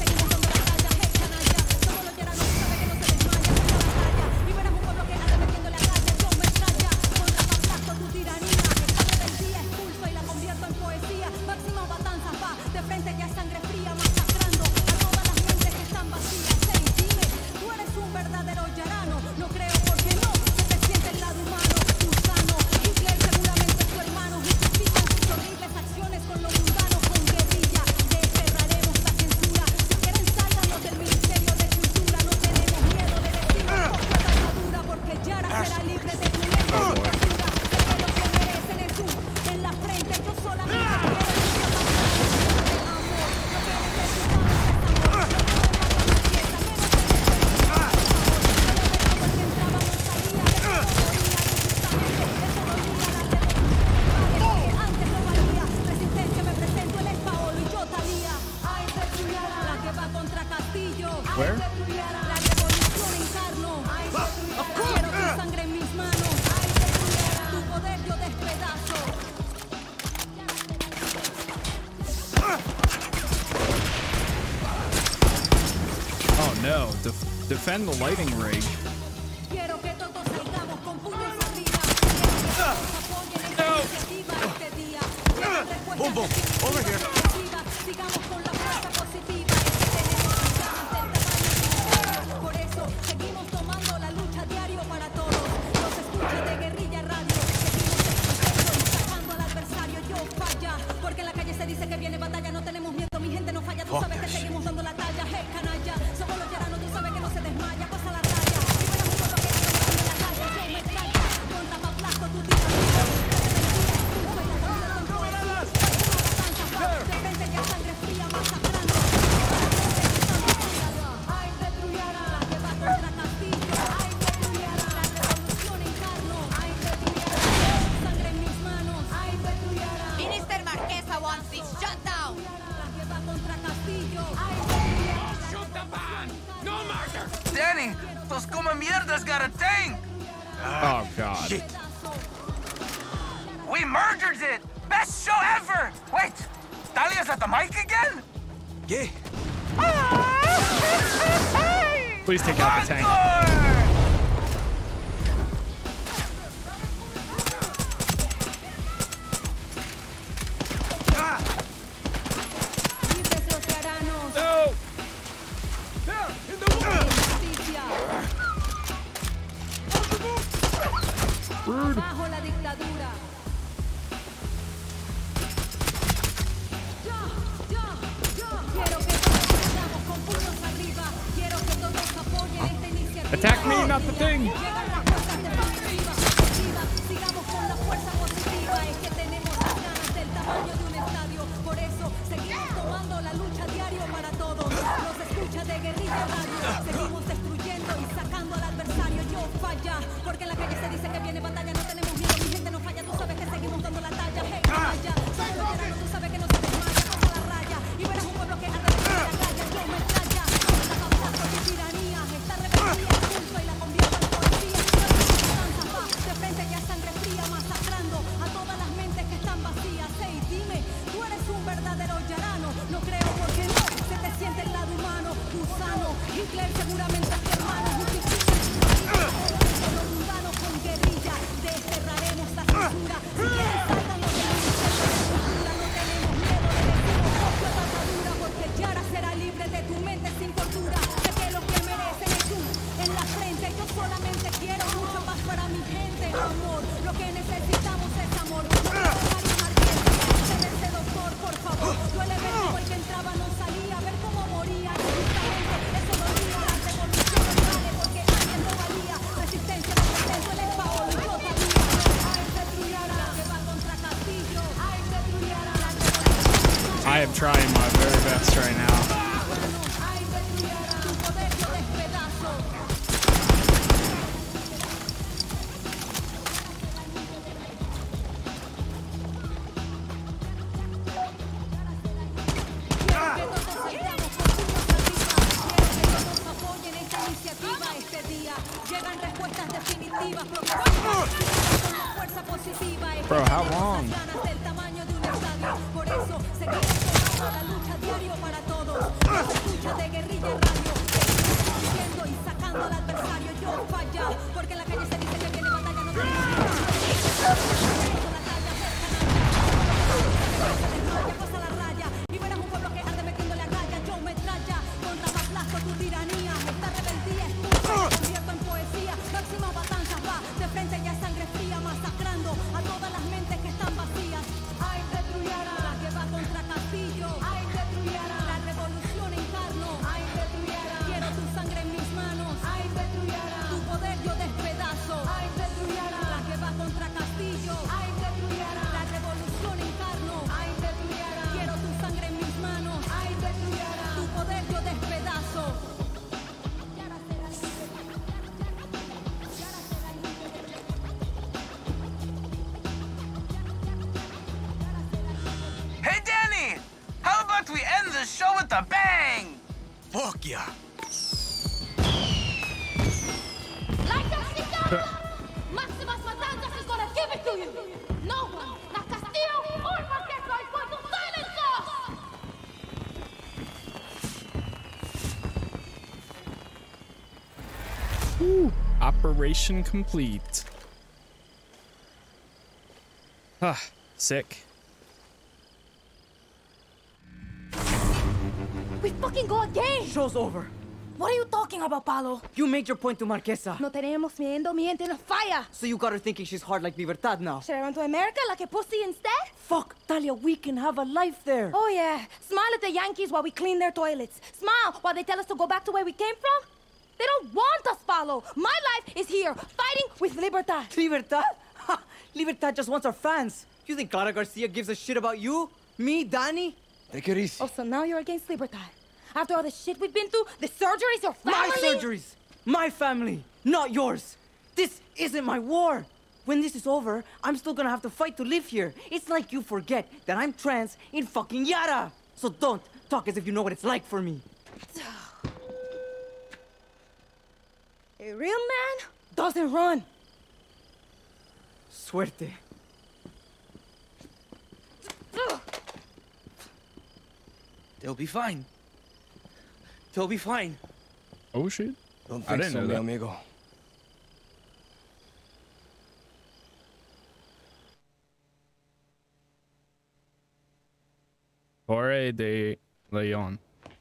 Defend the lighting rig. Boom, boom. Over here. Por eso seguimos tomando la lucha diario para todos. Nos escucha de Guerrilla Radio. Seguimos sacando al adversario. Yo falla porque en la calle se dice que viene batalla. No tenemos miedo, mi gente no falla. Tú sabes que seguimos dando la talla. Hey, canalla. Somos los llaranos, tú sabes que no se desmaya. Pasa la raya. Y verás todo lo que hay en la calle. Yo me traigo con rapaplasto, tu tira. De frente ya sangre fría masacrando. Ay, Petrullera, que va contra Castillo. Ay, Petrullera, la revolución encarno. Ay, Petrullera, sangre en mis manos. Ay, Petrullera. Minister Marquesa wants this shut down. Que va contra Castillo. Ay, Petrullera. Shoot the van! No murder! Danny, those come mierdas got a tank! Oh, God. Shit. We murdered it! Best show ever! Wait, Talia's at the mic again? Yeah. Please take out the tank. No! Bajo la dictadura. Quiero que todos estamos con puños arriba. Quiero que todos apoyen esta iniciativa. Attack me, not the thing. Llegan las fuerzas definitivas. Sigamos con la fuerza positiva. Es que tenemos las ganas del tamaño de un estadio. Por eso seguimos tomando la lucha diario para todos. Nos escucha de Guerrilla Radio. Seguimos destruyendo y sacando al adversario. Yo falla porque en la calle se dice que viene batalla. No tenemos miedo, mi gente no falla. Tú sabes que seguimos dando la talla. Hey, falla. Somos los llaranos, tú sabes que no se desmaya. Pasa la raya y verás un pueblo que arde de la calle. Yo me traya. La papazo de tiranía. Esta rebeldía pulso y la convierto en policía. De frente ya sangre fría masacrando a todas las mentes que están vacías. Hey, dime, tú eres un verdadero llarano. No creo porque no se te siente el lado humano. Gusano, Hitler seguramente es tu hermano. Lo mundano con guerrilla. Desterraremos la censura. Si quieren salgan los de la cultura. No tenemos miedo, le decimos copia patadura. Porque Yara será libre de tu mente sin tortura. Sé que lo que merecen es tú en la frente. Yo solamente quiero mucho más para mi gente. Amor, lo que necesitamos es amor. Ese doctor, por favor. Yo le veo el que entraba no salía. A ver cómo moría. Justamente eso dolía. La revolución no vale porque alguien no valía. Resistencia, respeto, el Paolo. Yo sabía. Ay, Petrullera, que va contra Castillo. Ay, Petrullera, la revolución. I am trying my very best right now. Ay, Petrullera, tu poder yo despedazo. Bro, how long? Por eso seguimos tomando la lucha diario para todos. Lucha de guerrilla radio. Seguimos y sacando al adversario. Yo falla, porque en la calle se dice que viene batalla no tiene. Pasa la raya y verás un pueblo que arde metiéndole a raya. Yo metralla contra aplasto tu tiranía. Esta rebeldía es tuya, me convierto en poesía. Próxima matanza va de frente ya sangre fría, masacrando a todas las mentes que están vacías. Ay, destruyera la que va contra Castillo. Ay, destruyera la revolución encarno. Ay, destruyera quiero tu sangre en mis manos. Ay, destruyera tu poder yo despedazo. Ay, destruyera la que va contra Castillo. Ay, destruyera la revolución encarno. Ay, destruyera quiero tu sangre en mis manos. Ay, destruyera tu poder yo despedazo. Hey, Danny! How about we end the show with a bang? Fuck yeah. Like that shit down? Maximus Matanzas is gonna give it to you. No one, not Castillo or Marquesa, is going to silence us. Woo. Operation complete. Ah, sick. We fucking go again! Show's over. What are you talking about, Paulo? You made your point to Marquesa. No tenemos miedo, miente, no falla. So you got her thinking she's hard like Libertad now. Should I run to America like a pussy instead? Fuck, Talia, we can have a life there. Oh yeah, smile at the Yankees while we clean their toilets. Smile while they tell us to go back to where we came from. They don't want us, Paulo. My life is here, fighting with Libertad. Libertad? Ha! Libertad just wants our fans. You think Clara Garcia gives a shit about you? Me, Danny? Take it easy. Oh, so now you're against Libertad. After all the shit we've been through, the surgeries, your family... My surgeries! My family, not yours. This isn't my war. When this is over, I'm still gonna have to fight to live here. It's like you forget that I'm trans in fucking Yara. So don't talk as if you know what it's like for me. A real man doesn't run. Suerte. They'll be fine. They'll be fine. Oh shit. Don't I think didn't so, know mi that. amigo. Jorge de Leon.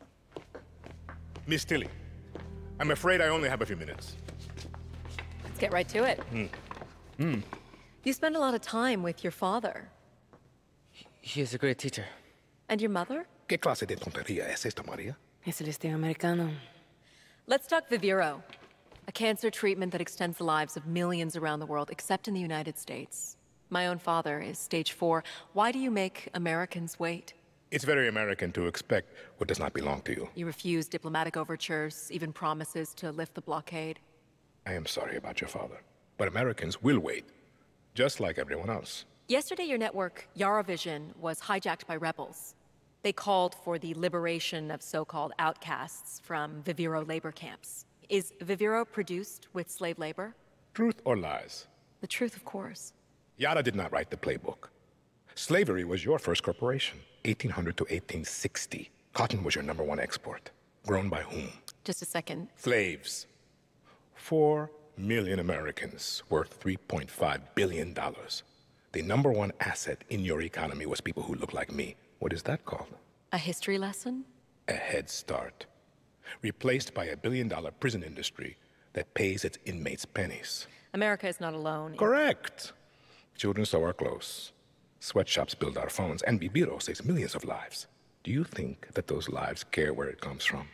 Miss Tilly, I'm afraid I only have a few minutes. Let's get right to it. You spend a lot of time with your father. He is a great teacher. And your mother? ¿Qué clase de tontería es esta, María? Es el estilo americano. Let's talk Viviro, a cancer treatment that extends the lives of millions around the world, except in the United States. My own father is stage 4. Why do you make Americans wait? It's very American to expect what does not belong to you. You refuse diplomatic overtures, even promises to lift the blockade. I am sorry about your father, but Americans will wait, just like everyone else. Yesterday, your network, Yaravision, was hijacked by rebels. They called for the liberation of so-called outcasts from Viviro labor camps. Is Viviro produced with slave labor? Truth or lies? The truth, of course. Yara did not write the playbook. Slavery was your first corporation, 1800 to 1860. Cotton was your #1 export. Grown by whom? Just a second. Slaves. 4 million Americans worth $3.5 billion. The #1 asset in your economy was people who look like me. What is that called? A history lesson? A head start. Replaced by a $1 billion prison industry that pays its inmates pennies. America is not alone. Correct. Children sew our clothes. Sweatshops build our phones. And Viviro saves millions of lives. Do you think that those lives care where it comes from?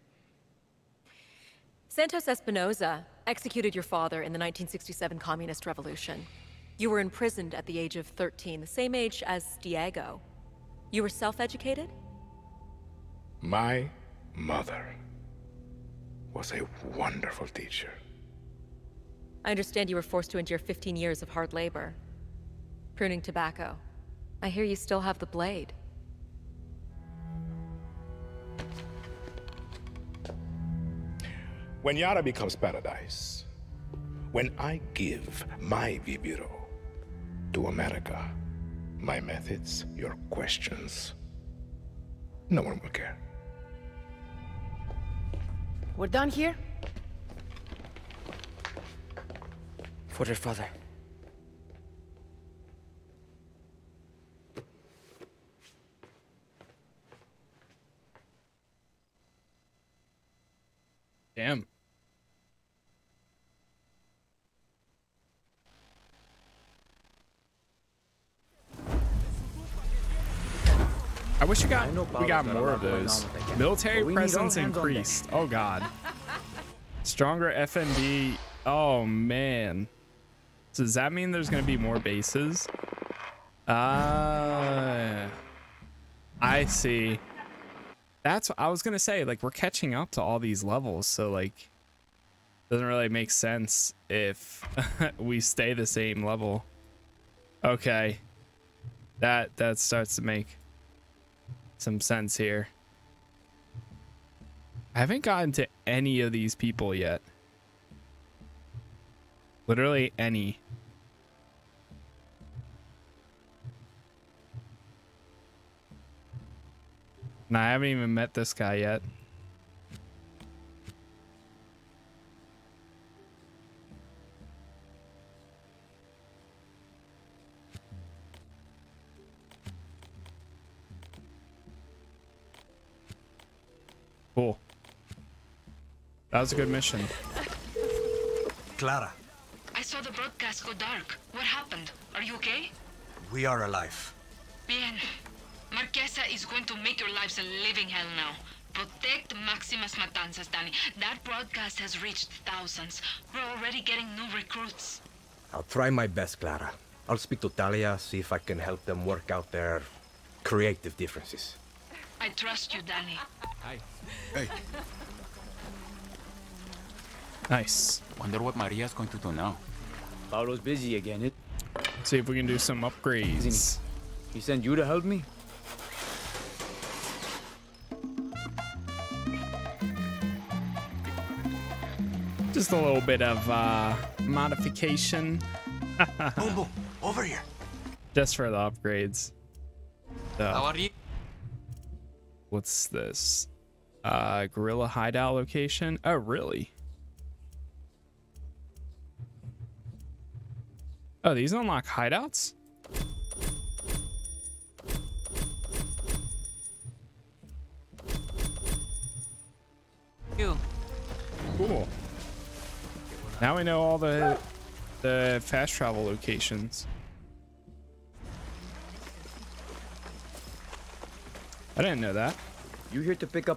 Santos Espinosa executed your father in the 1967 Communist Revolution. You were imprisoned at the age of 13, the same age as Diego. You were self-educated? My mother was a wonderful teacher. I understand you were forced to endure 15 years of hard labor. Pruning tobacco. I hear you still have the blade. When Yara becomes paradise, when I give my Viviro to America. My methods, your questions. No one will care. We're done here? For your father. Damn. I wish we got more of those. Military presence increased. Oh god. Stronger FND. Oh man. So does that mean there's gonna be more bases? I see. That's what I was gonna say. Like, we're catching up to all these levels, so like doesn't really make sense if we stay the same level. Okay. That starts to make some sense here. I haven't gotten to any of these people yet. Literally any. And I haven't even met this guy yet. Cool. That was a good mission. Clara, I saw the broadcast go dark. What happened? Are you okay? we are alive. Bien. Marquesa is going to make your lives a living hell now. Protect Maximus Matanzas, Danny. That broadcast has reached thousands. We're already getting new recruits. I'll try my best, Clara. I'll speak to Talia, see if I can help them work out their creative differences. I trust you, Danny. Hi. Hey. Nice. Wonder what Maria's going to do now. Paulo's busy again. See if we can do some upgrades. He sent you to help me? Just a little bit of modification. Boom, boom. Over here. Just for the upgrades. How are you? What's this? Gorilla hideout location. Oh, really? Oh, these unlock hideouts? You. Cool. Now we know all the fast travel locations. I didn't know that. You here to pick up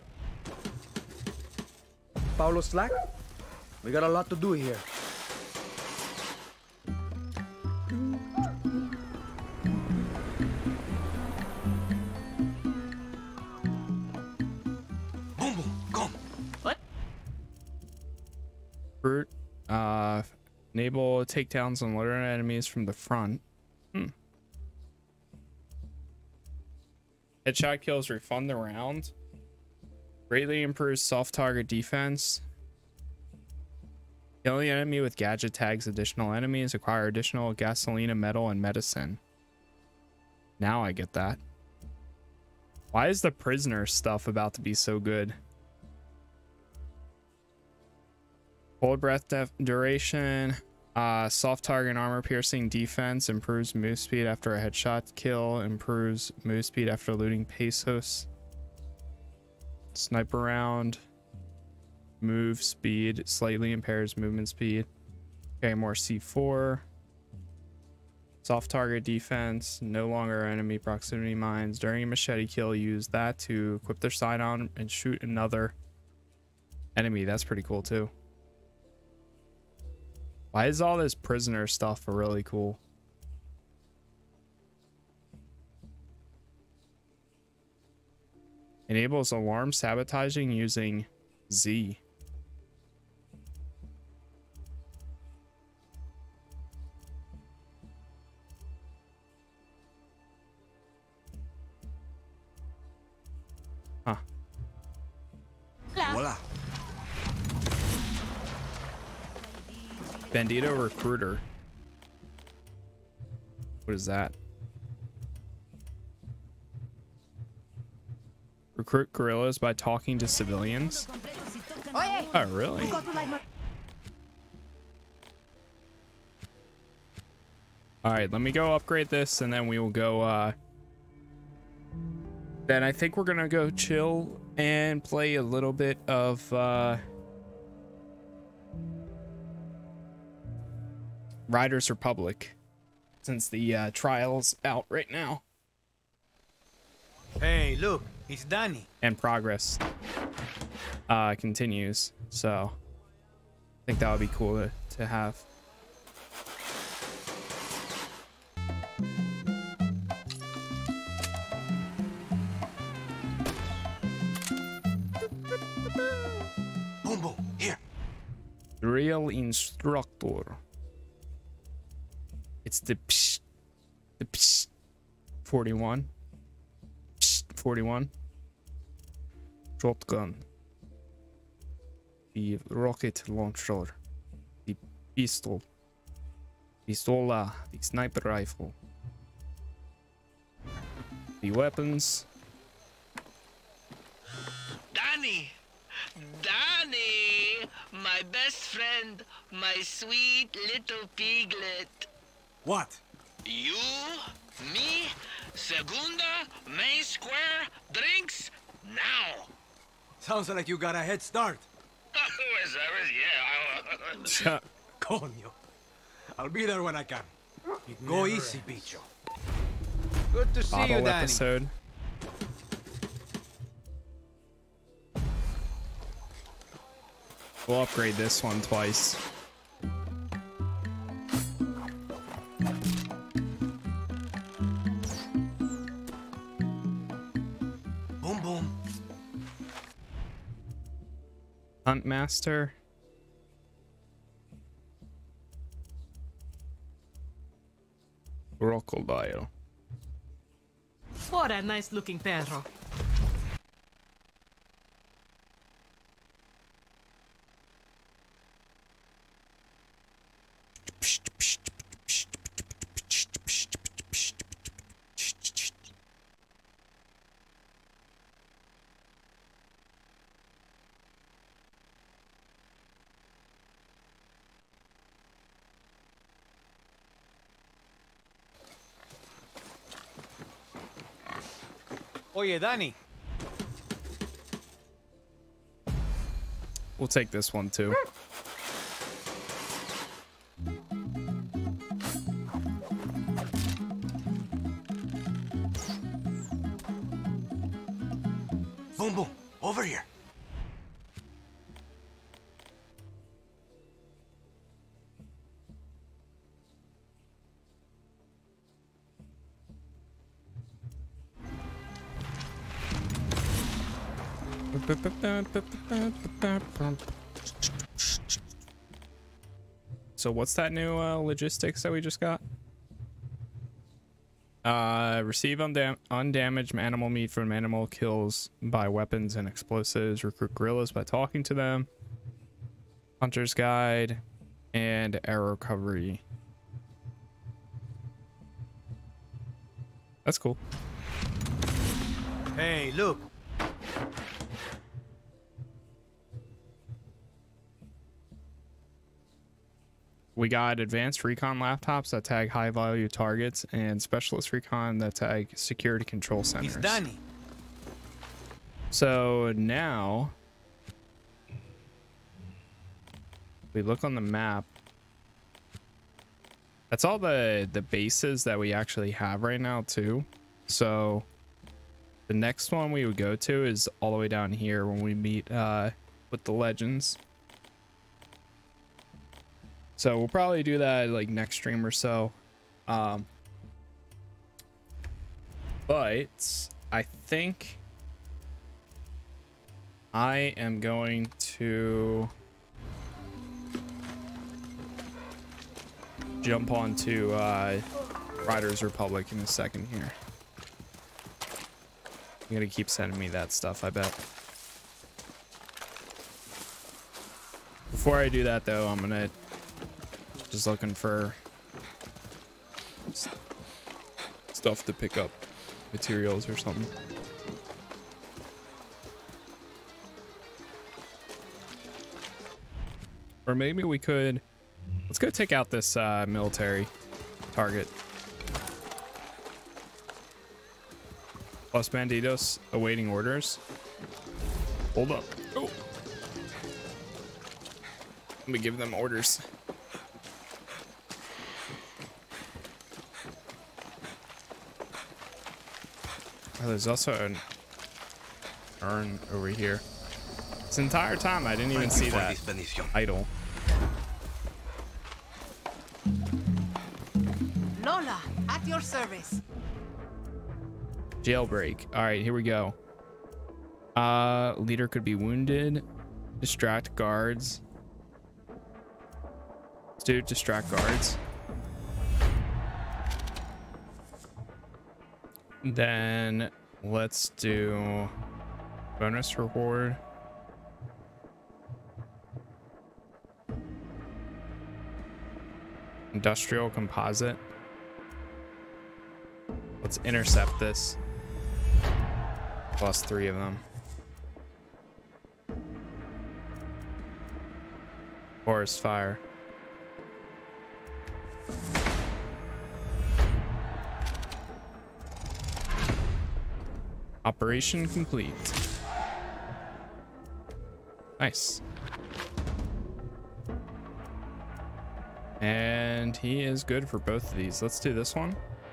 Paulo's slack? We got a lot to do here. Boom, boom, come. What? Brute. Enable takedowns on loader enemies from the front. Headshot kills refund the round. Greatly improves soft target defense. Kill the enemy with gadget tags. Additional enemies acquire additional gasoline, metal, and medicine. Now I get that. Why is the prisoner stuff about to be so good? Cold breath duration. Soft target and armor piercing defense. Improves move speed after a headshot kill. Improves move speed after looting pesos. Sniper round. Move speed. Slightly impairs movement speed. Okay, more C4. Soft target defense. No longer enemy proximity mines. During a machete kill, use that to equip their sidearm and shoot another enemy. That's pretty cool too. Why is all this prisoner stuff really cool? Enables alarm sabotaging using Z. Huh. Voila. Bandito recruiter. What is that? Recruit guerrillas by talking to civilians? Oh, really? Alright, let me go upgrade this and then we will go, then I think we're gonna go chill and play a little bit of, Riders Republic, since the, trial's out right now. Hey, look, it's Danny. And progress, continues, so I think that would be cool to have. Boom, boom, here. Real instructor. It's the 41. 41. Shotgun. The rocket launcher. The pistol. Pistola. The sniper rifle. The weapons. Danny! Danny! My best friend, my sweet little piglet. What? You, me, Segunda, Main Square, drinks, now. Sounds like you got a head start. Yeah. Coño. I'll be there when I can. Go easy, bicho. Good to see you, Bottle Danny. episode. We'll upgrade this one twice. Boom, boom. Hunt Master. Crocodile. What a nice looking perro. Oye, Danny. We'll take this one too. Boom, boom, over here. So what's that new logistics that we just got? Receive undamaged animal meat from animal kills by weapons and explosives. Recruit guerrillas by talking to them. Hunter's guide and arrow recovery. That's cool. Hey, look. We got advanced recon laptops that tag high value targets and specialist recon that tag security control centers. It's Danny. So now we look on the map. That's all the bases that we actually have right now too. So the next one we would go to is all the way down here when we meet with the legends. So we'll probably do that like next stream or so. But I think I am going to jump onto Riders Republic in a second here. You're gonna keep sending me that stuff, I bet. Before I do that though, I'm gonna just looking for stuff to pick up materials or something. Or maybe we could, let's go take out this military target. Los Bandidos awaiting orders. Hold up. Oh. Let me give them orders. Oh, there's also an urn over here. This entire time I didn't even see that idol. Lola, at your service. Jailbreak. All right, here we go. Leader could be wounded. Distract guards. Let's do distract guards. Then let's do bonus reward. Industrial composite. Let's intercept this. Plus 3 of them. Forest fire. Operation complete. Nice. And he is good for both of these. Let's do this one.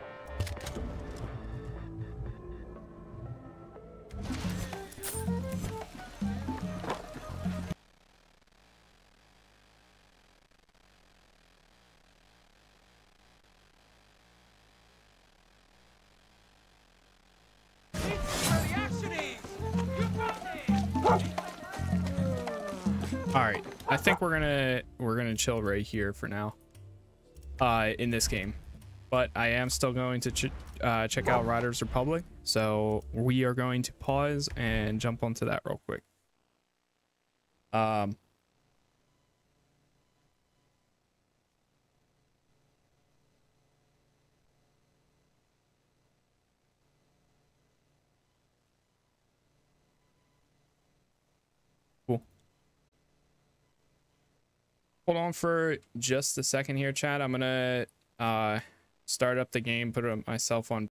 I think we're gonna chill right here for now in this game, but I am still going to check out Riders Republic, so we are going to pause and jump onto that real quick. Cool. Hold on for just a second here, chat. I'm gonna start up the game, put myself on